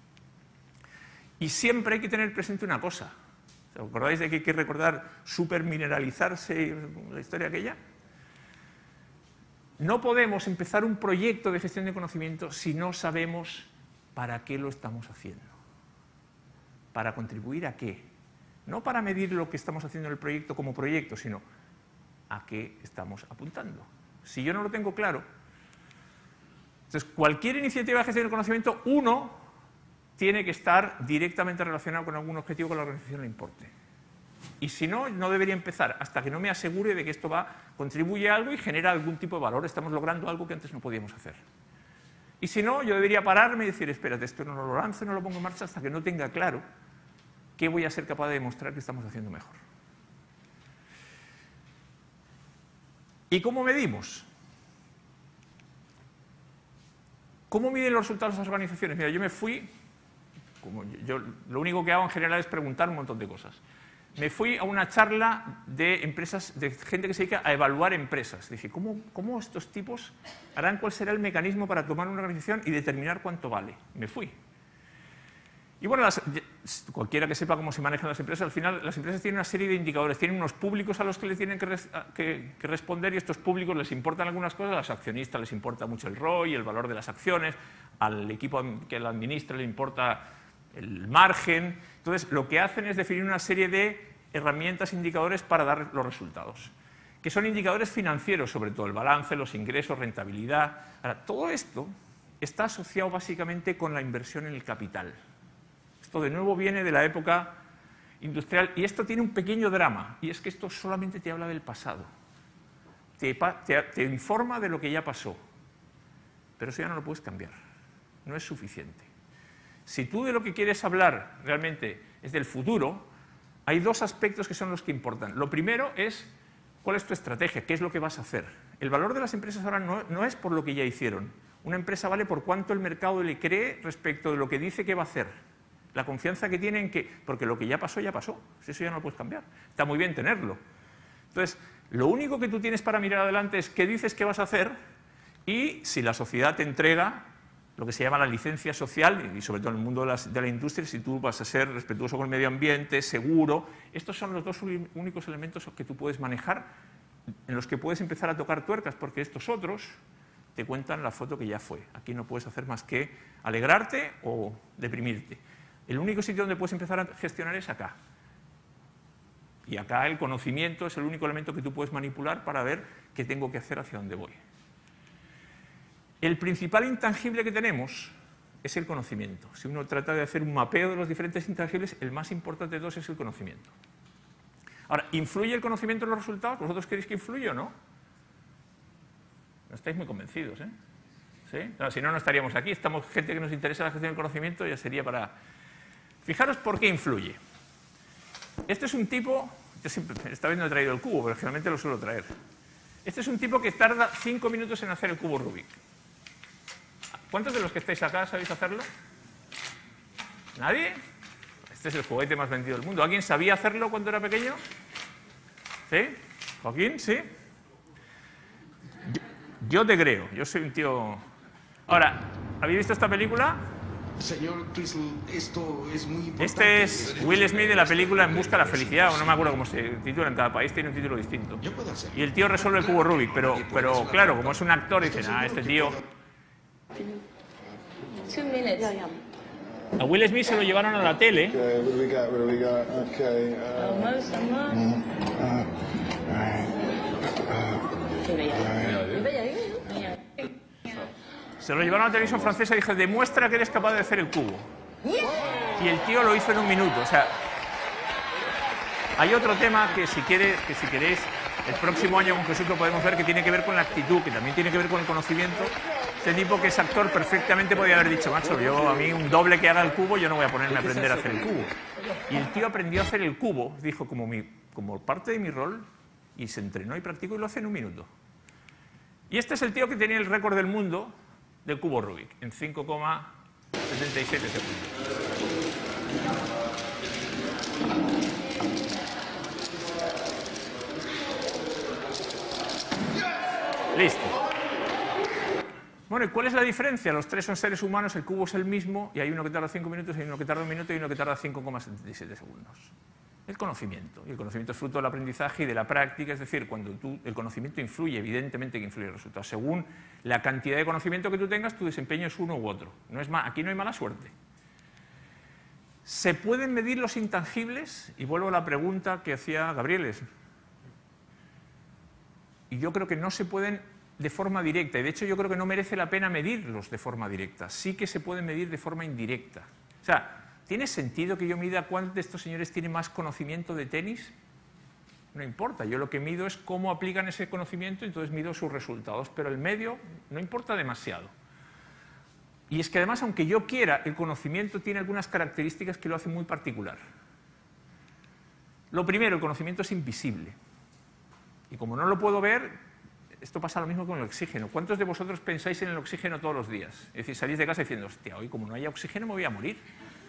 Y siempre hay que tener presente una cosa. ¿Os acordáis de que hay que recordar supermineralizarse, la historia aquella? No podemos empezar un proyecto de gestión de conocimiento si no sabemos para qué lo estamos haciendo. ¿Para contribuir a qué? No para medir lo que estamos haciendo en el proyecto como proyecto, sino a qué estamos apuntando. Si yo no lo tengo claro, entonces cualquier iniciativa de gestión del conocimiento, uno tiene que estar directamente relacionado con algún objetivo que a la organización le importe. Y si no, no debería empezar hasta que no me asegure de que esto contribuye a algo y genera algún tipo de valor. Estamos logrando algo que antes no podíamos hacer. Y si no, yo debería pararme y decir, espérate, esto no lo lanzo, no lo pongo en marcha hasta que no tenga claro qué voy a ser capaz de demostrar que estamos haciendo mejor. ¿Y cómo medimos? ¿Cómo miden los resultados las organizaciones? Mira, yo me fui, lo único que hago en general es preguntar un montón de cosas. Me fui a una charla de empresas, de gente que se dedica a evaluar empresas. Dije, ¿cómo estos tipos harán cuál será el mecanismo para tomar una organización y determinar cuánto vale? Me fui. Y bueno, cualquiera que sepa cómo se manejan las empresas, al final las empresas tienen una serie de indicadores, tienen unos públicos a los que les tienen que responder y estos públicos les importan algunas cosas, a los accionistas les importa mucho el ROI, el valor de las acciones, al equipo que la administra le importa el margen. Entonces, lo que hacen es definir una serie de herramientas, indicadores para dar los resultados, que son indicadores financieros, sobre todo el balance, los ingresos, rentabilidad. Ahora, todo esto está asociado básicamente con la inversión en el capital. Esto de nuevo viene de la época industrial y esto tiene un pequeño drama y es que esto solamente te habla del pasado. Te informa de lo que ya pasó, pero eso ya no lo puedes cambiar, no es suficiente. Si tú de lo que quieres hablar realmente es del futuro, hay dos aspectos que son los que importan. Lo primero es cuál es tu estrategia, qué es lo que vas a hacer. El valor de las empresas ahora no es por lo que ya hicieron. Una empresa vale por cuánto el mercado le cree respecto de lo que dice que va a hacer. La confianza que tiene en que, porque lo que ya pasó, si eso ya no lo puedes cambiar. Está muy bien tenerlo. Entonces, lo único que tú tienes para mirar adelante es qué dices que vas a hacer y si la sociedad te entrega lo que se llama la licencia social, y sobre todo en el mundo de la industria, si tú vas a ser respetuoso con el medio ambiente, seguro. Estos son los dos únicos elementos que tú puedes manejar, en los que puedes empezar a tocar tuercas, porque estos otros te cuentan la foto que ya fue. Aquí no puedes hacer más que alegrarte o deprimirte. El único sitio donde puedes empezar a gestionar es acá. Y acá el conocimiento es el único elemento que tú puedes manipular para ver qué tengo que hacer, hacia dónde voy. El principal intangible que tenemos es el conocimiento. Si uno trata de hacer un mapeo de los diferentes intangibles, el más importante de todos es el conocimiento. Ahora, ¿influye el conocimiento en los resultados? ¿Vosotros queréis que influya o no? No estáis muy convencidos, ¿eh? ¿Sí? No, si no, no estaríamos aquí. Estamos gente que nos interesa la gestión del conocimiento, ya sería para... Fijaros por qué influye. Este es un tipo... Esta vez no he traído el cubo, pero generalmente lo suelo traer. Este es un tipo que tarda 5 minutos en hacer el cubo Rubik. ¿Cuántos de los que estáis acá sabéis hacerlo? ¿Nadie? Este es el juguete más vendido del mundo. ¿Alguien sabía hacerlo cuando era pequeño? ¿Sí? ¿Joaquín? ¿Sí? Yo te creo. Yo soy un tío... Ahora, ¿habéis visto esta película? Señor Clisl, esto es muy importante. Este es Will Smith de la película En busca de la felicidad, o no me acuerdo cómo se titula, en cada país tiene un título distinto. Yo puedo hacerlo. Y el tío resuelve el cubo Rubik, pero claro, como es un actor, dicen, este tío... 2 minutes. A Will Smith se lo llevaron a la tele. Okay, what do we got? Okay. Almost. Se lo llevaron a la televisión francesa y dijo, demuestra que eres capaz de hacer el cubo. Y el tío lo hizo en 1 minuto. O sea, hay otro tema que si queréis, el próximo año con Jesús lo podemos ver, que tiene que ver con la actitud, que también tiene que ver con el conocimiento. Este tipo que es actor perfectamente podía haber dicho, macho, a mí un doble que haga el cubo, yo no voy a ponerme a aprender a hacer el cubo. Y el tío aprendió a hacer el cubo, dijo, como parte de mi rol, y se entrenó y practicó y lo hace en 1 minuto. Y este es el tío que tenía el récord del mundo del cubo Rubik, en 5,77 segundos. Listo. Bueno, ¿y cuál es la diferencia? Los tres son seres humanos, el cubo es el mismo, y hay uno que tarda 5 minutos, hay uno que tarda 1 minuto y uno que tarda 5,77 segundos. El conocimiento. Y el conocimiento es fruto del aprendizaje y de la práctica, es decir, el conocimiento influye, evidentemente que influye en el resultado. Según la cantidad de conocimiento que tú tengas, tu desempeño es uno u otro. Aquí no hay mala suerte. ¿Se pueden medir los intangibles? Y vuelvo a la pregunta que hacía Gabrieles. Y yo creo que no se pueden de forma directa. Y de hecho yo creo que no merece la pena medirlos de forma directa. Sí que se pueden medir de forma indirecta. O sea, ¿tiene sentido que yo mida cuál de estos señores tiene más conocimiento de tenis? No importa. Yo lo que mido es cómo aplican ese conocimiento y entonces mido sus resultados. Pero el medio no importa demasiado. Y es que además, aunque yo quiera, el conocimiento tiene algunas características que lo hacen muy particular. Lo primero, el conocimiento es invisible. Y como no lo puedo ver, esto pasa lo mismo con el oxígeno. ¿Cuántos de vosotros pensáis en el oxígeno todos los días? Es decir, salís de casa diciendo, hostia, hoy como no haya oxígeno me voy a morir.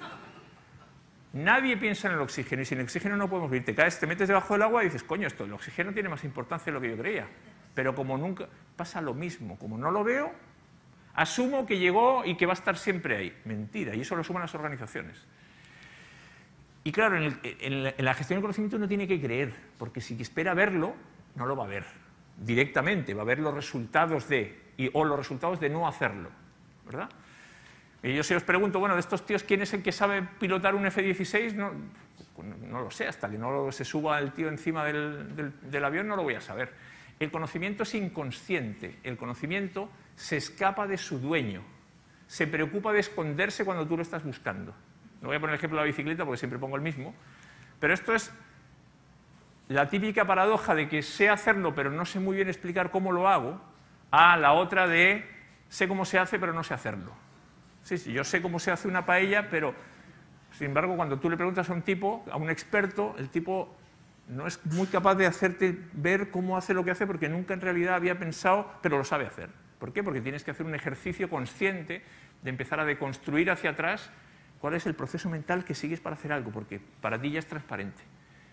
Nadie piensa en el oxígeno y sin oxígeno no podemos vivir. Te caes, te metes debajo del agua y dices, coño, el oxígeno tiene más importancia de lo que yo creía. Pero como nunca, pasa lo mismo. Como no lo veo, asumo que llegó y que va a estar siempre ahí. Mentira, y eso lo asuman las organizaciones. Y claro, en la gestión del conocimiento uno tiene que creer, porque si espera verlo, no lo va a ver directamente, va a ver los resultados o los resultados de no hacerlo, ¿verdad? Y yo si os pregunto, bueno, de estos tíos, ¿quién es el que sabe pilotar un F-16? No lo sé, hasta que no se suba el tío encima del avión no lo voy a saber. El conocimiento es inconsciente, el conocimiento se escapa de su dueño, se preocupa de esconderse cuando tú lo estás buscando. No voy a poner el ejemplo de la bicicleta porque siempre pongo el mismo, pero esto es la típica paradoja de que sé hacerlo pero no sé muy bien explicar cómo lo hago, a la otra de sé cómo se hace pero no sé hacerlo. Sí, yo sé cómo se hace una paella, pero sin embargo cuando tú le preguntas a un tipo, a un experto, el tipo no es muy capaz de hacerte ver cómo hace lo que hace porque nunca en realidad había pensado, pero lo sabe hacer. ¿Por qué? Porque tienes que hacer un ejercicio consciente de empezar a deconstruir hacia atrás cuál es el proceso mental que sigues para hacer algo, porque para ti ya es transparente.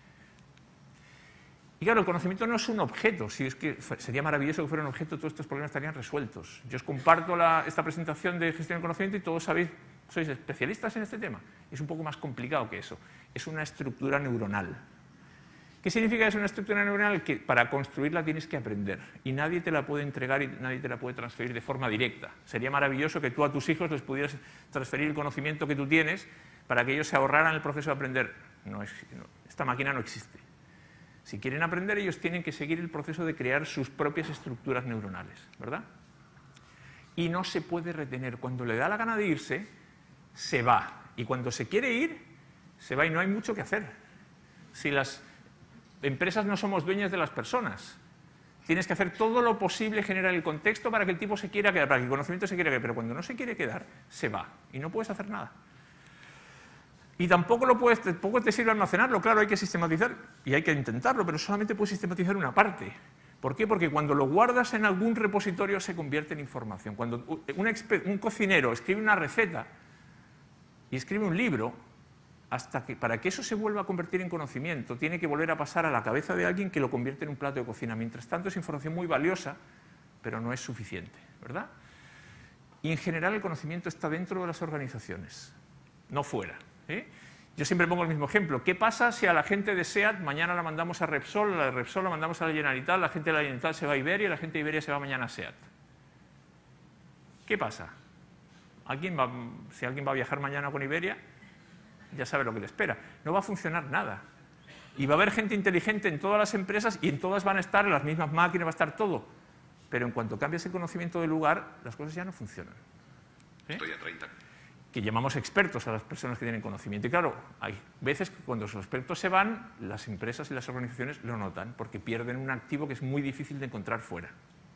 Y claro, el conocimiento no es un objeto, si es que sería maravilloso que fuera un objeto, todos estos problemas estarían resueltos. Yo os comparto esta presentación de gestión del conocimiento y todos sabéis, sois especialistas en este tema. Es un poco más complicado que eso. Es una estructura neuronal. ¿Qué significa que es una estructura neuronal? Que para construirla tienes que aprender y nadie te la puede entregar y nadie te la puede transferir de forma directa. Sería maravilloso que tú a tus hijos les pudieras transferir el conocimiento que tú tienes para que ellos se ahorraran el proceso de aprender. Esta máquina no existe. Si quieren aprender, ellos tienen que seguir el proceso de crear sus propias estructuras neuronales, ¿verdad? Y no se puede retener. Cuando le da la gana de irse, se va. Y cuando se quiere ir, se va y no hay mucho que hacer. Si las empresas no somos dueñas de las personas, tienes que hacer todo lo posible, generar el contexto para que el tipo se quiera quedar, para que el conocimiento se quiera quedar, pero cuando no se quiere quedar, se va y no puedes hacer nada. Y tampoco te sirve almacenarlo, claro, hay que sistematizar y hay que intentarlo, pero solamente puedes sistematizar una parte. ¿Por qué? Porque cuando lo guardas en algún repositorio se convierte en información. Cuando un cocinero escribe una receta y escribe un libro, para que eso se vuelva a convertir en conocimiento, tiene que volver a pasar a la cabeza de alguien que lo convierte en un plato de cocina. Mientras tanto, es información muy valiosa, pero no es suficiente, ¿verdad? Y en general el conocimiento está dentro de las organizaciones, no fuera. Yo siempre pongo el mismo ejemplo. ¿Qué pasa si a la gente de SEAT mañana la mandamos a Repsol, a la de Repsol la mandamos a la Generalitat, la gente de la Generalitat se va a Iberia y la gente de Iberia se va mañana a SEAT? ¿Qué pasa? Si alguien va a viajar mañana con Iberia, ya sabe lo que le espera. No va a funcionar nada. Y va a haber gente inteligente en todas las empresas y en todas van a estar las mismas máquinas, va a estar todo. Pero en cuanto cambias el conocimiento del lugar, las cosas ya no funcionan. Estoy a 30. Que llamamos expertos a las personas que tienen conocimiento. Y claro, hay veces que cuando los expertos se van, las empresas y las organizaciones lo notan, porque pierden un activo que es muy difícil de encontrar fuera.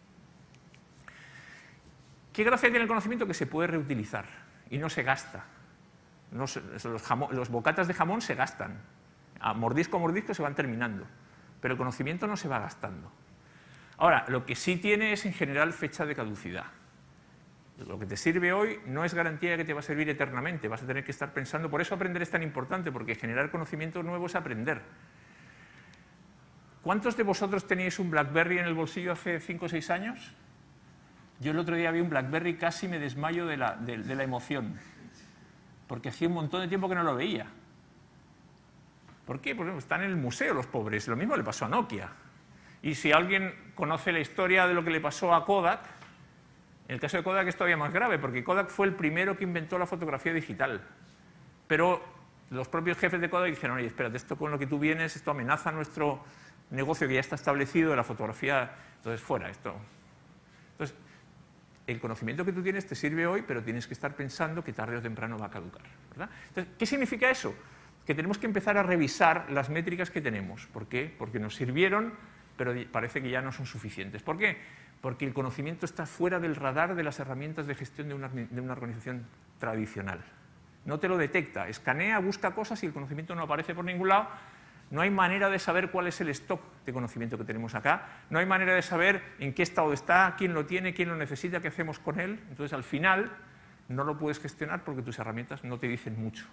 ¿Qué gracia tiene el conocimiento? Que se puede reutilizar y no se gasta. Los bocatas de jamón se gastan. A mordisco se van terminando. Pero el conocimiento no se va gastando. Ahora, lo que sí tiene es en general fecha de caducidad. Lo que te sirve hoy no es garantía de que te va a servir eternamente. Vas a tener que estar pensando. Por eso aprender es tan importante, porque generar conocimiento nuevo es aprender. ¿Cuántos de vosotros teníais un BlackBerry en el bolsillo hace 5 o 6 años? Yo el otro día vi un BlackBerry y casi me desmayo de la emoción. Porque hacía un montón de tiempo que no lo veía. ¿Por qué? Porque están en el museo los pobres. Lo mismo le pasó a Nokia. Y si alguien conoce la historia de lo que le pasó a Kodak, en el caso de Kodak es todavía más grave, porque Kodak fue el primero que inventó la fotografía digital. Pero los propios jefes de Kodak dijeron, oye, espérate, esto con lo que tú vienes, esto amenaza nuestro negocio que ya está establecido de la fotografía, entonces fuera esto. Entonces, el conocimiento que tú tienes te sirve hoy, pero tienes que estar pensando que tarde o temprano va a caducar, ¿verdad? Entonces, ¿qué significa eso? Que tenemos que empezar a revisar las métricas que tenemos. ¿Por qué? Porque nos sirvieron, pero parece que ya no son suficientes. ¿Por qué? Porque el conocimiento está fuera del radar de las herramientas de gestión de una organización tradicional. No te lo detecta, escanea, busca cosas y el conocimiento no aparece por ningún lado. No hay manera de saber cuál es el stock de conocimiento que tenemos acá. No hay manera de saber en qué estado está, quién lo tiene, quién lo necesita, qué hacemos con él. Entonces, al final, no lo puedes gestionar porque tus herramientas no te dicen mucho.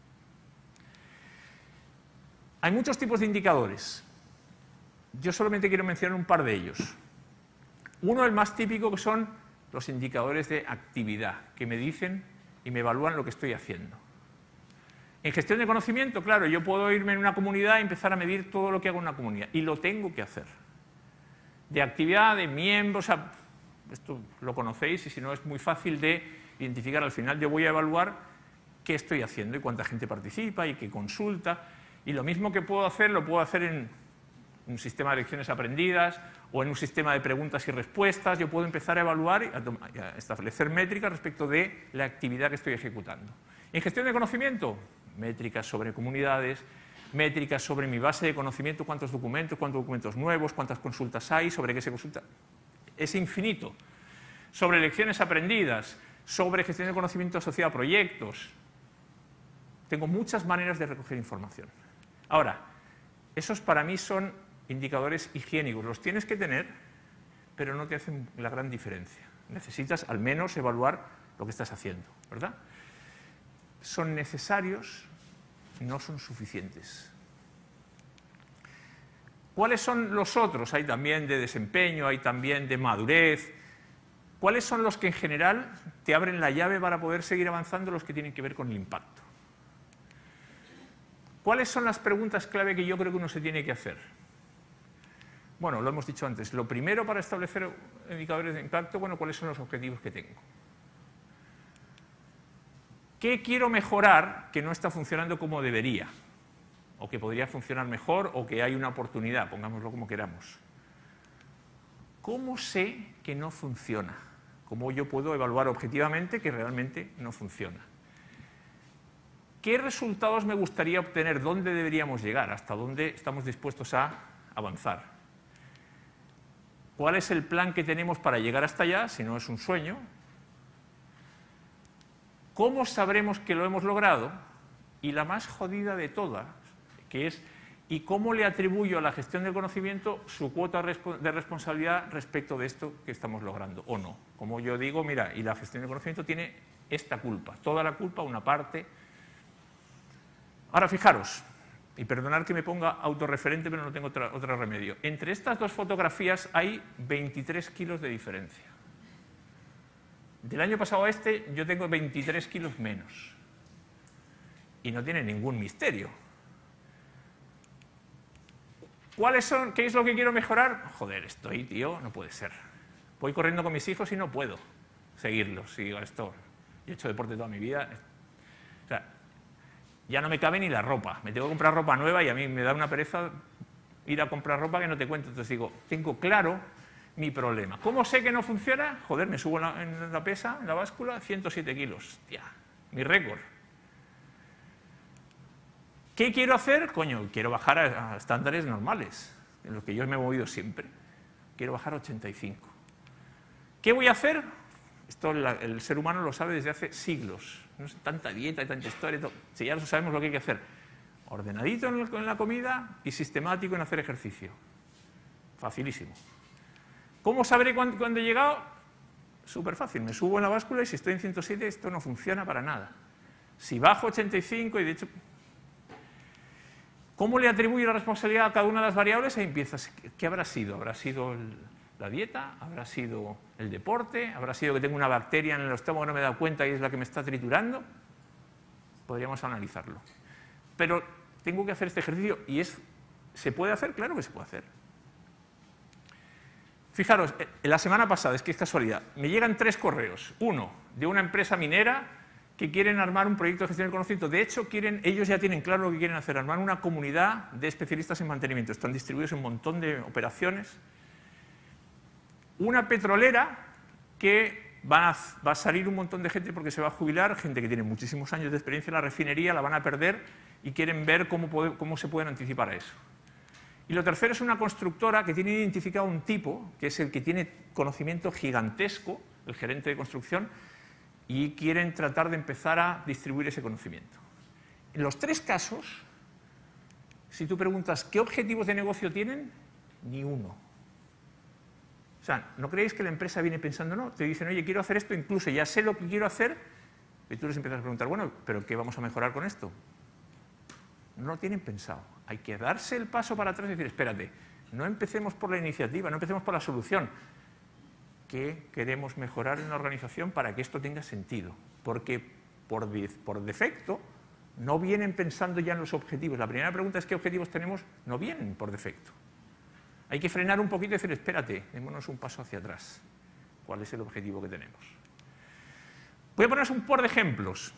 Hay muchos tipos de indicadores. Yo solamente quiero mencionar un par de ellos. Uno, el más típico, que son los indicadores de actividad, que me dicen y me evalúan lo que estoy haciendo. En gestión de conocimiento, claro, yo puedo irme en una comunidad y empezar a medir todo lo que hago en una comunidad, y lo tengo que hacer. De actividad, de miembros, esto lo conocéis, y si no es muy fácil de identificar. Al final yo voy a evaluar qué estoy haciendo y cuánta gente participa y qué consulta, y lo mismo que puedo hacer, lo puedo hacer en un sistema de lecciones aprendidas o en un sistema de preguntas y respuestas. Yo puedo empezar a evaluar y a establecer métricas respecto de la actividad que estoy ejecutando. En gestión de conocimiento, métricas sobre comunidades, métricas sobre mi base de conocimiento, cuántos documentos nuevos, cuántas consultas hay, sobre qué se consulta. Es infinito. Sobre lecciones aprendidas, sobre gestión de conocimiento asociado a proyectos. Tengo muchas maneras de recoger información. Ahora, esos para mí son indicadores higiénicos. Los tienes que tener, pero no te hacen la gran diferencia. Necesitas al menos evaluar lo que estás haciendo, ¿verdad? Son necesarios, no son suficientes. ¿Cuáles son los otros? Hay también de desempeño, hay también de madurez. ¿Cuáles son los que en general te abren la llave para poder seguir avanzando? Los que tienen que ver con el impacto. ¿Cuáles son las preguntas clave que yo creo que uno se tiene que hacer? Bueno, lo hemos dicho antes. Lo primero para establecer indicadores de impacto, bueno, ¿cuáles son los objetivos que tengo? ¿Qué quiero mejorar que no está funcionando como debería? o que podría funcionar mejor, o que hay una oportunidad, pongámoslo como queramos. ¿Cómo sé que no funciona? ¿Cómo yo puedo evaluar objetivamente que realmente no funciona? ¿Qué resultados me gustaría obtener? ¿Dónde deberíamos llegar? ¿Hasta dónde estamos dispuestos a avanzar? ¿Cuál es el plan que tenemos para llegar hasta allá, si no es un sueño? ¿Cómo sabremos que lo hemos logrado? Y la más jodida de todas, que es ¿y cómo le atribuyo a la gestión del conocimiento su cuota de responsabilidad respecto de esto que estamos logrando o no? Como yo digo, mira, y la gestión del conocimiento tiene esta culpa, toda la culpa, una parte. Ahora, fijaros, y perdonad que me ponga autorreferente, pero no tengo otro remedio. Entre estas dos fotografías hay 23 kilos de diferencia. Del año pasado a este yo tengo 23 kilos menos. Y no tiene ningún misterio. ¿Cuáles son? ¿Qué es lo que quiero mejorar? Joder, estoy, tío, no puede ser. Voy corriendo con mis hijos y no puedo seguirlos. Y digo, esto, yo he hecho deporte toda mi vida. O sea, ya no me cabe ni la ropa. Me tengo que comprar ropa nueva y a mí me da una pereza ir a comprar ropa que no te cuento. Entonces digo, tengo claro mi problema. ¿Cómo sé que no funciona? Joder, me subo en la pesa, en la báscula, 107 kilos. Hostia, mi récord. ¿Qué quiero hacer? Coño, quiero bajar a estándares normales, en los que yo me he movido siempre. Quiero bajar a 85. ¿Qué voy a hacer? Esto el ser humano lo sabe desde hace siglos. No sé, tanta dieta y tanta historia. Si ya sabemos lo que hay que hacer. Ordenadito en la comida y sistemático en hacer ejercicio. Facilísimo. ¿Cómo sabré cuándo he llegado? Súper fácil. Me subo en la báscula y si estoy en 107 esto no funciona para nada. Si bajo 85 y de hecho... ¿Cómo le atribuyo la responsabilidad a cada una de las variables? Ahí empiezas. ¿Qué habrá sido? ¿Habrá sido la dieta? ¿Habrá sido el deporte? ¿Habrá sido que tengo una bacteria en el estómago que no me he dado cuenta y es la que me está triturando? Podríamos analizarlo. Pero tengo que hacer este ejercicio y ¿se puede hacer? Claro que se puede hacer. Fijaros, la semana pasada, es que es casualidad, me llegan 3 correos. Uno, de una empresa minera que quieren armar un proyecto de gestión del conocimiento. De hecho, ellos ya tienen claro lo que quieren hacer, armar una comunidad de especialistas en mantenimiento. Están distribuidos en un montón de operaciones. Una petrolera que va a salir un montón de gente porque se va a jubilar, gente que tiene muchísimos años de experiencia en la refinería, la van a perder y quieren ver cómo se pueden anticipar a eso. Y lo tercero es una constructora que tiene identificado un tipo, que es el que tiene conocimiento gigantesco, el gerente de construcción, y quieren tratar de empezar a distribuir ese conocimiento. En los 3 casos, si tú preguntas ¿qué objetivos de negocio tienen? Ni uno. O sea, ¿no creéis que la empresa viene pensando? No, te dicen, oye, quiero hacer esto, incluso ya sé lo que quiero hacer, y tú les empiezas a preguntar, bueno, ¿pero qué vamos a mejorar con esto? No lo tienen pensado. Hay que darse el paso para atrás y decir, espérate, no empecemos por la iniciativa, no empecemos por la solución. ¿Qué queremos mejorar en la organización para que esto tenga sentido? Porque por defecto no vienen pensando ya en los objetivos. La primera pregunta es ¿qué objetivos tenemos? No vienen por defecto. Hay que frenar un poquito y decir, espérate, démonos un paso hacia atrás. ¿Cuál es el objetivo que tenemos? Voy a poneros un par de ejemplos.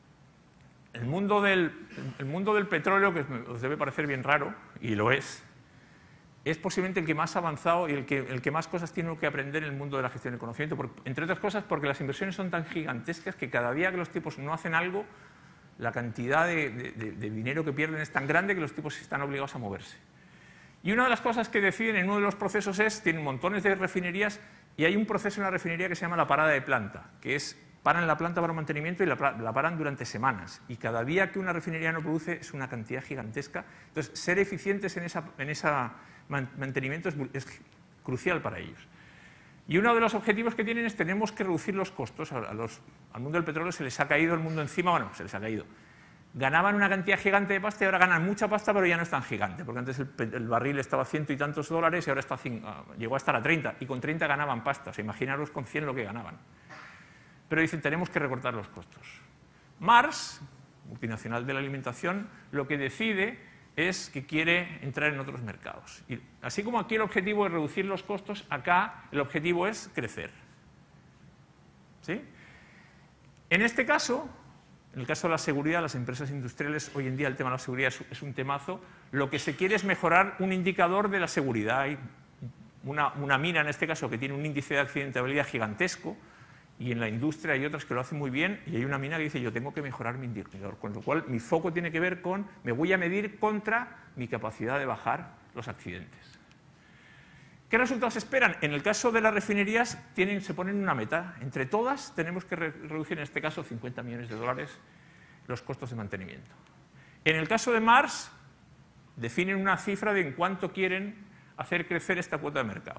El mundo del petróleo, que os debe parecer bien raro, y lo es posiblemente el que más ha avanzado y el que más cosas tiene que aprender en el mundo de la gestión del conocimiento, entre otras cosas porque las inversiones son tan gigantescas que cada día que los tipos no hacen algo, la cantidad de dinero que pierden es tan grande que los tipos están obligados a moverse. Y una de las cosas que deciden en uno de los procesos tienen montones de refinerías y hay un proceso en la refinería que se llama la parada de planta, que es paran la planta para mantenimiento y la paran durante semanas. Y cada día que una refinería no produce es una cantidad gigantesca. Entonces, ser eficientes en ese mantenimiento es crucial para ellos. Y uno de los objetivos que tienen es tenemos que reducir los costos. Al mundo del petróleo se les ha caído el mundo encima, bueno, se les ha caído. Ganaban una cantidad gigante de pasta y ahora ganan mucha pasta, pero ya no es tan gigante, porque antes el barril estaba a $100 y tantos y ahora llegó a estar a 30, y con 30 ganaban pasta. O sea, imaginaros con 100 lo que ganaban. Pero dicen, tenemos que recortar los costos. Mars, multinacional de la alimentación, lo que decide es que quiere entrar en otros mercados. Y así como aquí el objetivo es reducir los costos, acá el objetivo es crecer. ¿Sí? En este caso, En el caso de la seguridad, las empresas industriales, hoy en día el tema de la seguridad es un temazo. Lo que se quiere es mejorar un indicador de la seguridad. Hay una mina, en este caso, que tiene un índice de accidentabilidad gigantesco, y en la industria hay otras que lo hacen muy bien, y hay una mina que dice, yo tengo que mejorar mi indicador, con lo cual mi foco tiene que ver con, me voy a medir contra mi capacidad de bajar los accidentes. ¿Qué resultados esperan? En el caso de las refinerías se ponen una meta. Entre todas tenemos que reducir, en este caso, 50 millones de dólares los costos de mantenimiento. En el caso de Mars, definen una cifra de en cuánto quieren hacer crecer esta cuota de mercado.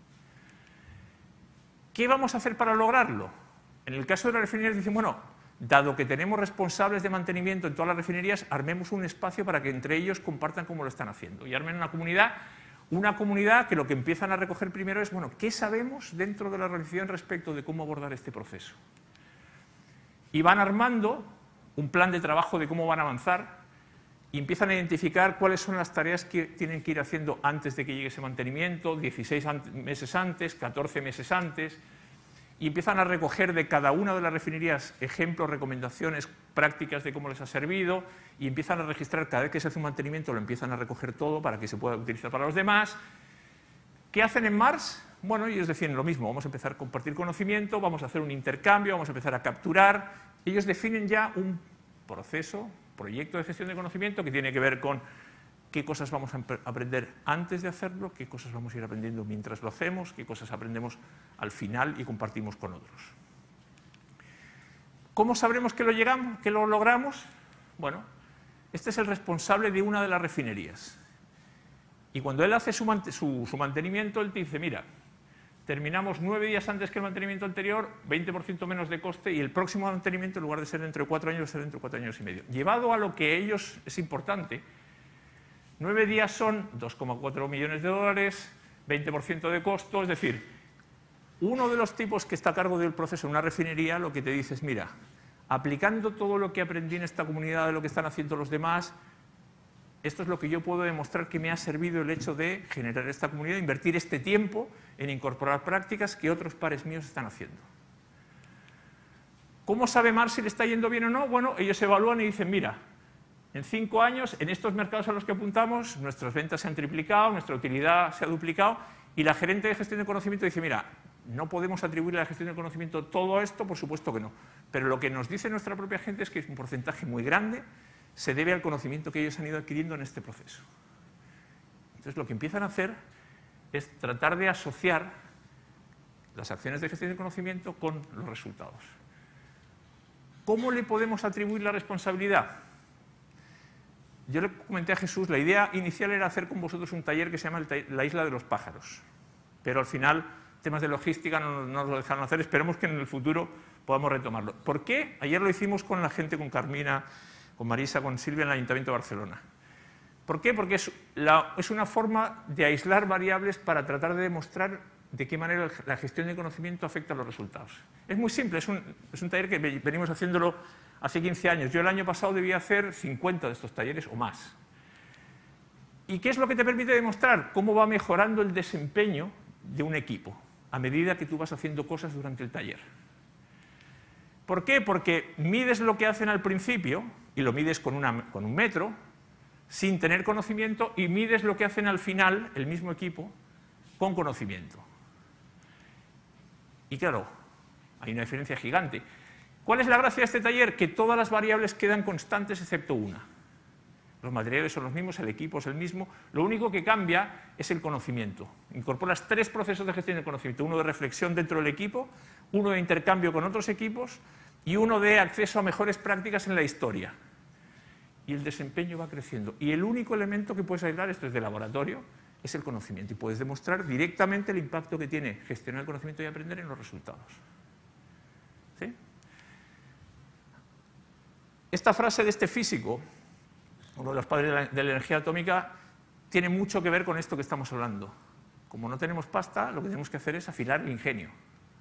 ¿Qué vamos a hacer para lograrlo? En el caso de las refinerías dicen, bueno, dado que tenemos responsables de mantenimiento en todas las refinerías, armemos un espacio para que entre ellos compartan cómo lo están haciendo. Y armen una comunidad que lo que empiezan a recoger primero es, bueno, ¿qué sabemos dentro de la organización respecto de cómo abordar este proceso? Y van armando un plan de trabajo de cómo van a avanzar y empiezan a identificar cuáles son las tareas que tienen que ir haciendo antes de que llegue ese mantenimiento, 16 meses antes, 14 meses antes, y empiezan a recoger de cada una de las refinerías ejemplos, recomendaciones, prácticas de cómo les ha servido, y empiezan a registrar cada vez que se hace un mantenimiento, lo empiezan a recoger todo para que se pueda utilizar para los demás. ¿Qué hacen en Mars? Bueno, ellos deciden lo mismo, vamos a empezar a compartir conocimiento, vamos a hacer un intercambio, vamos a empezar a capturar. Ellos definen ya un proyecto de gestión de conocimiento que tiene que ver con qué cosas vamos a aprender antes de hacerlo, qué cosas vamos a ir aprendiendo mientras lo hacemos, qué cosas aprendemos al final y compartimos con otros. ¿Cómo sabremos que lo logramos? Bueno, este es el responsable de una de las refinerías. Y cuando él hace su mantenimiento, él te dice, mira, terminamos 9 días antes que el mantenimiento anterior, 20% menos de coste, y el próximo mantenimiento, en lugar de ser dentro de 4 años, va a ser dentro de 4 años y medio. Llevado a lo que ellos es importante, 9 días son 2,4 millones de dólares, 20% de costo, es decir, uno de los tipos que está a cargo del proceso en una refinería lo que te dice es, mira, aplicando todo lo que aprendí en esta comunidad de lo que están haciendo los demás, esto es lo que yo puedo demostrar que me ha servido el hecho de generar esta comunidad, invertir este tiempo en incorporar prácticas que otros pares míos están haciendo. ¿Cómo sabe Mars si le está yendo bien o no? Bueno, ellos evalúan y dicen, mira, en 5 años, en estos mercados a los que apuntamos, nuestras ventas se han triplicado, nuestra utilidad se ha duplicado, y la gerente de gestión de conocimiento dice, mira, no podemos atribuirle a la gestión de conocimiento todo esto, por supuesto que no, pero lo que nos dice nuestra propia gente es que es un porcentaje muy grande, se debe al conocimiento que ellos han ido adquiriendo en este proceso. Entonces, lo que empiezan a hacer es tratar de asociar las acciones de gestión de conocimiento con los resultados. ¿Cómo le podemos atribuir la responsabilidad? Yo le comenté a Jesús, la idea inicial era hacer con vosotros un taller que se llama la Isla de los Pájaros, pero al final temas de logística no nos lo dejaron hacer, esperemos que en el futuro podamos retomarlo. ¿Por qué? Ayer lo hicimos con la gente, con Carmina, con Marisa, con Silvia en el Ayuntamiento de Barcelona. ¿Por qué? Porque es una forma de aislar variables para tratar de demostrar de qué manera la gestión de conocimiento afecta a los resultados. Es muy simple, es un taller que venimos haciéndolo hace 15 años. Yo el año pasado debía hacer 50 de estos talleres o más. ¿Y qué es lo que te permite demostrar? Cómo va mejorando el desempeño de un equipo a medida que tú vas haciendo cosas durante el taller. ¿Por qué? Porque mides lo que hacen al principio y lo mides con un metro, sin tener conocimiento, y mides lo que hacen al final, el mismo equipo, con conocimiento. Y claro, hay una diferencia gigante. ¿Cuál es la gracia de este taller? Que todas las variables quedan constantes excepto una. Los materiales son los mismos, el equipo es el mismo, lo único que cambia es el conocimiento. Incorporas 3 procesos de gestión de conocimiento, uno de reflexión dentro del equipo, uno de intercambio con otros equipos y uno de acceso a mejores prácticas en la historia. Y el desempeño va creciendo. Y el único elemento que puedes aislar, esto es de laboratorio, es el conocimiento. Y puedes demostrar directamente el impacto que tiene gestionar el conocimiento y aprender en los resultados. ¿Sí? Esta frase de este físico, uno de los padres de la energía atómica, tiene mucho que ver con esto que estamos hablando. Como no tenemos pasta, lo que tenemos que hacer es afilar el ingenio.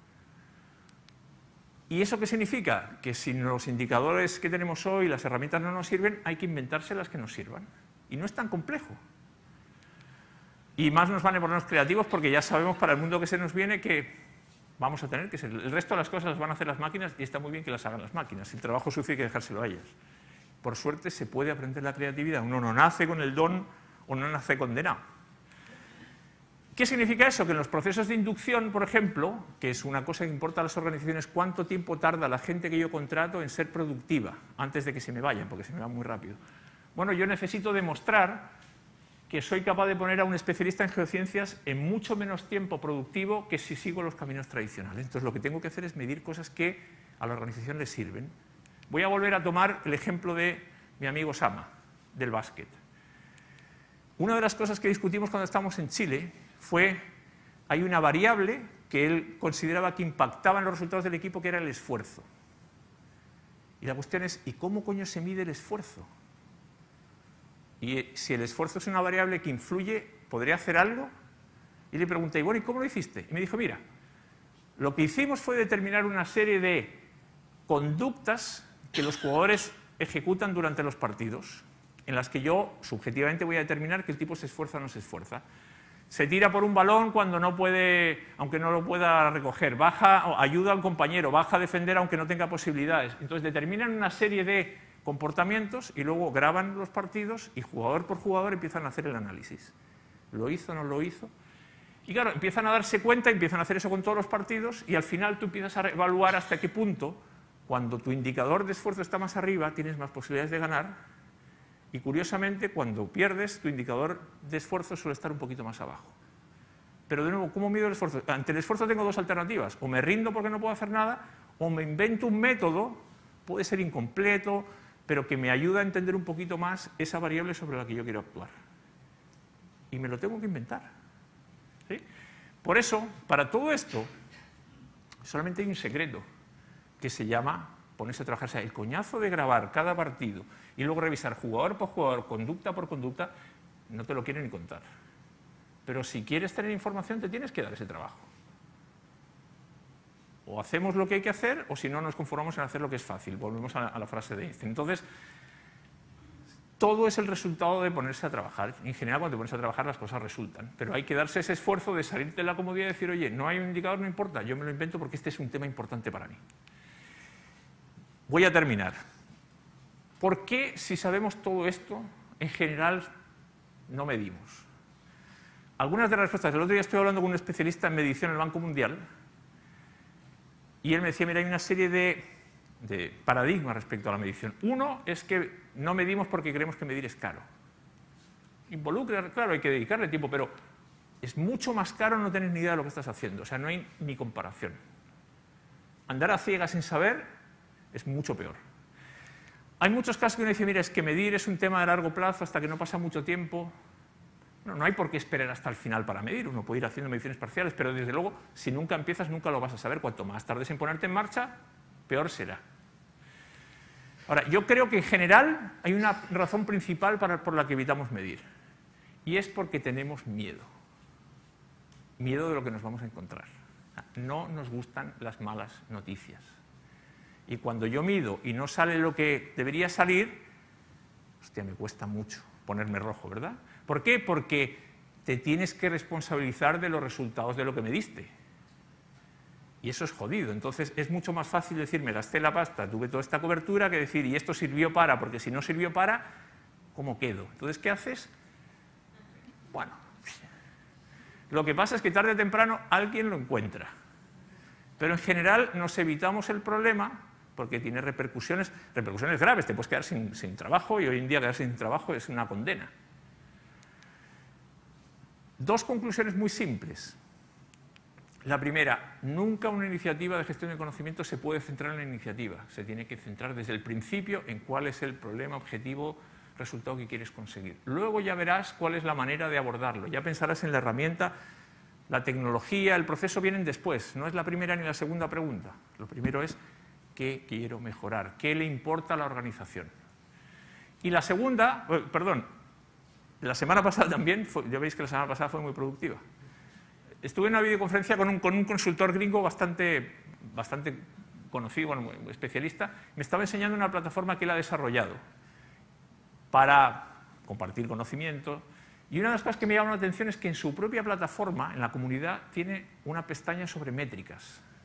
¿Y eso qué significa? Que si los indicadores que tenemos hoy, las herramientas no nos sirven, hay que inventarse las que nos sirvan. Y no es tan complejo. Y más nos vale ponernos creativos porque ya sabemos para el mundo que se nos viene que vamos a tener que ser. El resto de las cosas las van a hacer las máquinas y está muy bien que las hagan las máquinas. El trabajo sucio hay que dejárselo a ellas. Por suerte se puede aprender la creatividad. Uno no nace con el don o no nace condenado. ¿Qué significa eso? Que en los procesos de inducción, por ejemplo, que es una cosa que importa a las organizaciones, ¿cuánto tiempo tarda la gente que yo contrato en ser productiva antes de que se me vayan? Porque se me va muy rápido. Bueno, yo necesito demostrar que soy capaz de poner a un especialista en geociencias en mucho menos tiempo productivo que si sigo los caminos tradicionales. Entonces, lo que tengo que hacer es medir cosas que a la organización le sirven. Voy a volver a tomar el ejemplo de mi amigo Sama, del básquet. Una de las cosas que discutimos cuando estábamos en Chile fue, hay una variable que él consideraba que impactaba en los resultados del equipo, que era el esfuerzo. Y la cuestión es, ¿y cómo coño se mide el esfuerzo? Y si el esfuerzo es una variable que influye, ¿podría hacer algo? Y le pregunté, bueno, ¿y cómo lo hiciste? Y me dijo, mira, lo que hicimos fue determinar una serie de conductas que los jugadores ejecutan durante los partidos, en las que yo subjetivamente voy a determinar que el tipo se esfuerza o no se esfuerza. Se tira por un balón cuando no puede, aunque no lo pueda recoger, baja, ayuda al compañero, baja a defender aunque no tenga posibilidades. Entonces determinan una serie de comportamientos y luego graban los partidos y jugador por jugador empiezan a hacer el análisis. ¿Lo hizo o no lo hizo? Y claro, empiezan a darse cuenta, empiezan a hacer eso con todos los partidos y al final tú empiezas a evaluar hasta qué punto, cuando tu indicador de esfuerzo está más arriba, tienes más posibilidades de ganar. Y curiosamente, cuando pierdes, tu indicador de esfuerzo suele estar un poquito más abajo. Pero de nuevo, ¿cómo mido el esfuerzo? Ante el esfuerzo tengo dos alternativas. O me rindo porque no puedo hacer nada, o me invento un método, puede ser incompleto, pero que me ayuda a entender un poquito más esa variable sobre la que yo quiero actuar. Y me lo tengo que inventar. ¿Sí? Por eso, para todo esto, solamente hay un secreto, que se llama ponerse a trabajar. O sea, el coñazo de grabar cada partido y luego revisar jugador por jugador, conducta por conducta, no te lo quiero ni contar. Pero si quieres tener información, te tienes que dar ese trabajo. O hacemos lo que hay que hacer, o si no, nos conformamos en hacer lo que es fácil. Volvemos a la frase de Einstein. Entonces, todo es el resultado de ponerse a trabajar. En general, cuando te pones a trabajar, las cosas resultan. Pero hay que darse ese esfuerzo de salirte de la comodidad y decir, oye, no hay un indicador, no importa, yo me lo invento porque este es un tema importante para mí. Voy a terminar. ¿Por qué, si sabemos todo esto, en general no medimos? Algunas de las respuestas. El otro día estoy hablando con un especialista en medición en el Banco Mundial y él me decía, mira, hay una serie de paradigmas respecto a la medición. Uno es que no medimos porque creemos que medir es caro. Involucra, claro, hay que dedicarle tiempo, pero es mucho más caro no tener ni idea de lo que estás haciendo. O sea, no hay ni comparación. Andar a ciegas sin saber es mucho peor. Hay muchos casos que uno dice, mira, es que medir es un tema de largo plazo hasta que no pasa mucho tiempo. No hay por qué esperar hasta el final para medir. Uno puede ir haciendo mediciones parciales, pero desde luego, si nunca empiezas, nunca lo vas a saber. Cuanto más tardes en ponerte en marcha, peor será. Ahora, yo creo que en general hay una razón principal por la que evitamos medir. Y es porque tenemos miedo. Miedo de lo que nos vamos a encontrar. No nos gustan las malas noticias. Y cuando yo mido y no sale lo que debería salir, hostia, me cuesta mucho ponerme rojo, ¿verdad? ¿Por qué? Porque te tienes que responsabilizar de los resultados de lo que mediste. Y eso es jodido. Entonces es mucho más fácil decir, me gasté la pasta, tuve toda esta cobertura, que decir, y esto sirvió para, porque si no sirvió para, ¿cómo quedo? Entonces, ¿qué haces? Bueno, lo que pasa es que tarde o temprano alguien lo encuentra. Pero en general nos evitamos el problema porque tiene repercusiones graves. Te puedes quedar sin trabajo y hoy en día quedarse sin trabajo es una condena. Dos conclusiones muy simples. La primera, nunca una iniciativa de gestión de conocimiento se puede centrar en la iniciativa. Se tiene que centrar desde el principio en cuál es el problema, objetivo, resultado que quieres conseguir. Luego ya verás cuál es la manera de abordarlo. Ya pensarás en la herramienta, la tecnología, el proceso vienen después. No es la primera ni la segunda pregunta. Lo primero es, ¿qué quiero mejorar? ¿Qué le importa a la organización? Y la segunda, la semana pasada también, ya veis que la semana pasada fue muy productiva. Estuve en una videoconferencia con un consultor gringo bastante conocido, bueno, muy especialista. Me estaba enseñando una plataforma que él ha desarrollado para compartir conocimiento. Y una de las cosas que me llama la atención es que en su propia plataforma, en la comunidad, tiene una pestaña sobre métricas.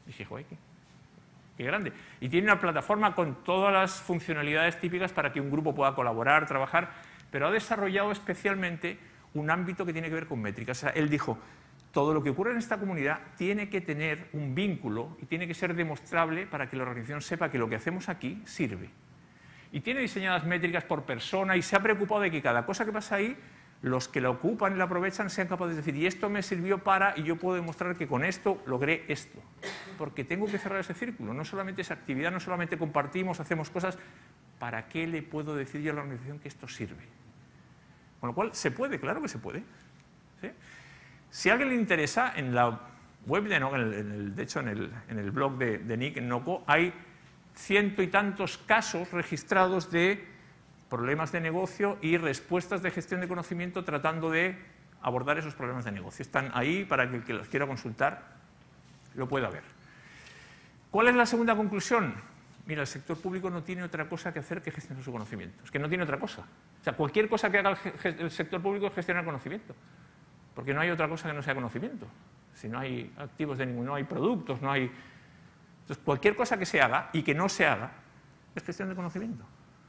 dije, joder, qué grande. Y tiene una plataforma con todas las funcionalidades típicas para que un grupo pueda colaborar, trabajar, pero ha desarrollado especialmente un ámbito que tiene que ver con métricas. O sea, él dijo, todo lo que ocurre en esta comunidad tiene que tener un vínculo y tiene que ser demostrable para que la organización sepa que lo que hacemos aquí sirve. Y tiene diseñadas métricas por persona y se ha preocupado de que cada cosa que pasa ahí, los que la ocupan y la aprovechan sean capaces de decir, y esto me sirvió para, y yo puedo demostrar que con esto logré esto. Porque tengo que cerrar ese círculo, no solamente esa actividad, no solamente compartimos, hacemos cosas, ¿para qué le puedo decir yo a la organización que esto sirve? Con lo cual, ¿se puede? Claro que se puede. ¿Sí? Si a alguien le interesa, en la web de Noco, de hecho en el blog de Nick, en Noco, hay 100 y tantos casos registrados de problemas de negocio y respuestas de gestión de conocimiento tratando de abordar esos problemas de negocio. Están ahí para que el que los quiera consultar lo pueda ver. ¿Cuál es la segunda conclusión? Mira, el sector público no tiene otra cosa que hacer que gestionar su conocimiento. Es que no tiene otra cosa. O sea, cualquier cosa que haga el sector público es gestionar conocimiento. Porque no hay otra cosa que no sea conocimiento. Si no hay activos de ninguno, no hay productos, no hay... Entonces, cualquier cosa que se haga y que no se haga es gestión de conocimiento.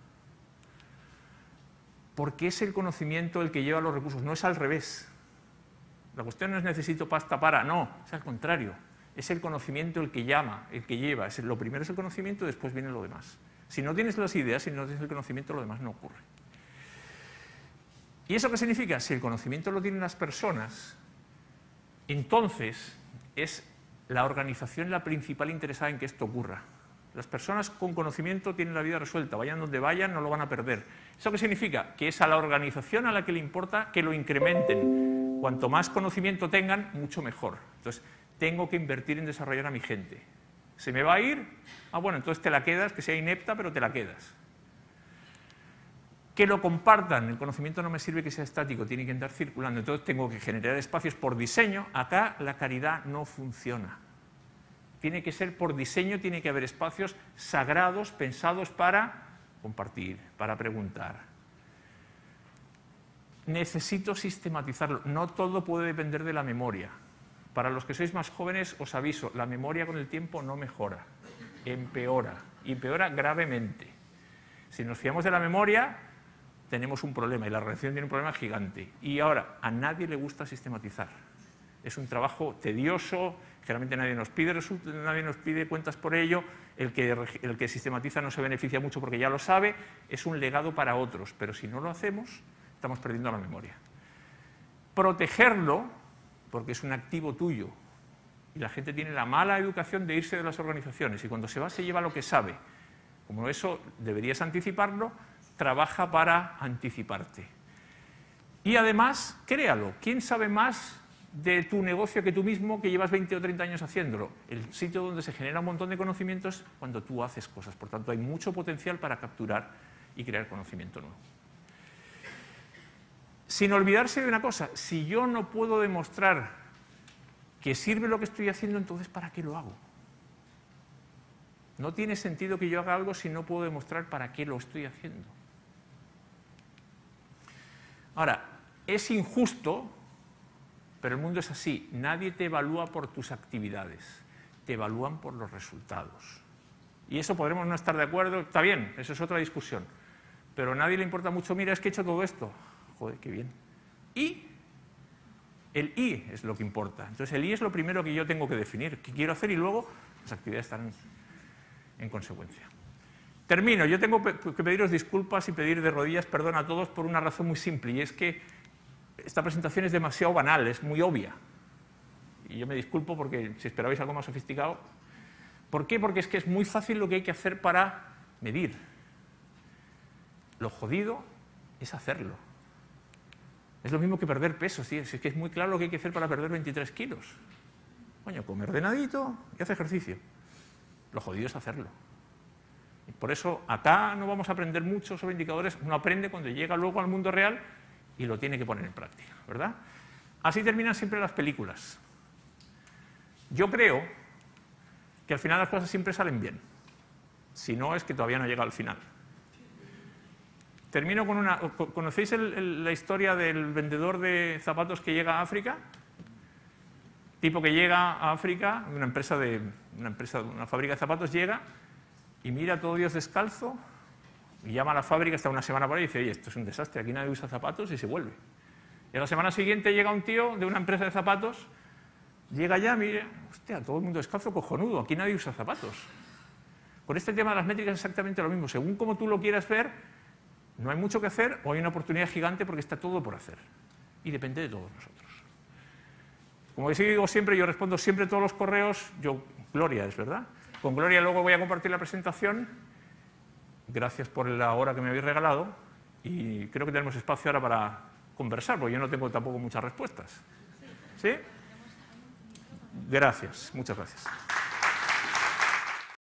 Porque es el conocimiento el que lleva los recursos, no es al revés. La cuestión no es necesito pasta para, no, es al contrario. Es el conocimiento el que llama, el que lleva. Lo primero es el conocimiento y después viene lo demás. Si no tienes las ideas, si no tienes el conocimiento, lo demás no ocurre. ¿Y eso qué significa? Si el conocimiento lo tienen las personas, entonces es la organización la principal interesada en que esto ocurra. Las personas con conocimiento tienen la vida resuelta, vayan donde vayan, no lo van a perder. ¿Eso qué significa? Que es a la organización a la que le importa que lo incrementen. Cuanto más conocimiento tengan, mucho mejor. Entonces, tengo que invertir en desarrollar a mi gente. ¿Se me va a ir? Ah, bueno, entonces te la quedas, que sea inepta, pero te la quedas. Que lo compartan, el conocimiento no me sirve que sea estático, tiene que andar circulando, entonces tengo que generar espacios por diseño. Acá la caridad no funciona. Tiene que ser por diseño, tiene que haber espacios sagrados, pensados para compartir, para preguntar. Necesito sistematizarlo, no todo puede depender de la memoria. Para los que sois más jóvenes os aviso, la memoria con el tiempo no mejora, empeora gravemente. Si nos fiamos de la memoria, tenemos un problema y la organización tiene un problema gigante. Y ahora, a nadie le gusta sistematizar. Es un trabajo tedioso, generalmente nadie nos pide cuentas por ello, el que sistematiza no se beneficia mucho porque ya lo sabe, es un legado para otros, pero si no lo hacemos, estamos perdiendo la memoria. Protegerlo, porque es un activo tuyo, y la gente tiene la mala educación de irse de las organizaciones, y cuando se va se lleva lo que sabe. Como eso deberías anticiparlo, trabaja para anticiparte. Y además, créalo, ¿quién sabe más de tu negocio que tú mismo, que llevas 20 o 30 años haciéndolo? El sitio donde se genera un montón de conocimientos es cuando tú haces cosas. Por tanto, hay mucho potencial para capturar y crear conocimiento nuevo. Sin olvidarse de una cosa, si yo no puedo demostrar que sirve lo que estoy haciendo, entonces ¿para qué lo hago? No tiene sentido que yo haga algo si no puedo demostrar para qué lo estoy haciendo. Ahora, es injusto, pero el mundo es así. Nadie te evalúa por tus actividades, te evalúan por los resultados. Y eso podremos no estar de acuerdo, está bien, eso es otra discusión. Pero a nadie le importa mucho, mira, es que he hecho todo esto. Joder, qué bien. Y el I es lo que importa. Entonces el I es lo primero que yo tengo que definir, qué quiero hacer y luego las actividades están en consecuencia. Termino. Yo tengo que pediros disculpas y pedir de rodillas perdón a todos por una razón muy simple, y es que esta presentación es demasiado banal, es muy obvia. Y yo me disculpo porque si esperabais algo más sofisticado. ¿Por qué? Porque es que es muy fácil lo que hay que hacer para medir. Lo jodido es hacerlo. Es lo mismo que perder peso, ¿sí? Es que es muy claro lo que hay que hacer para perder 23 kilos. Coño, come ordenadito y hace ejercicio. Lo jodido es hacerlo. Y por eso acá no vamos a aprender mucho sobre indicadores, uno aprende cuando llega luego al mundo real y lo tiene que poner en práctica, ¿verdad? Así terminan siempre las películas. Yo creo que al final las cosas siempre salen bien. Si no, es que todavía no llega al final. Termino con una... ¿Conocéis la historia del vendedor de zapatos que llega a África? tipo que llega a África, una fábrica de zapatos, llega y mira a todo Dios descalzo y llama a la fábrica, está una semana por ahí y dice, oye, esto es un desastre, aquí nadie usa zapatos, y se vuelve. Y a la semana siguiente llega un tío de una empresa de zapatos, llega allá, mira, hostia, todo el mundo descalzo, cojonudo, aquí nadie usa zapatos. Con este tema de las métricas es exactamente lo mismo. Según como tú lo quieras ver, no hay mucho que hacer o hay una oportunidad gigante porque está todo por hacer. Y depende de todos nosotros. Como digo siempre, yo respondo siempre todos los correos. Gloria es, ¿verdad? Con Gloria luego voy a compartir la presentación. Gracias por la hora que me habéis regalado. Y creo que tenemos espacio ahora para conversar, porque yo no tengo tampoco muchas respuestas. ¿Sí? Gracias, muchas gracias.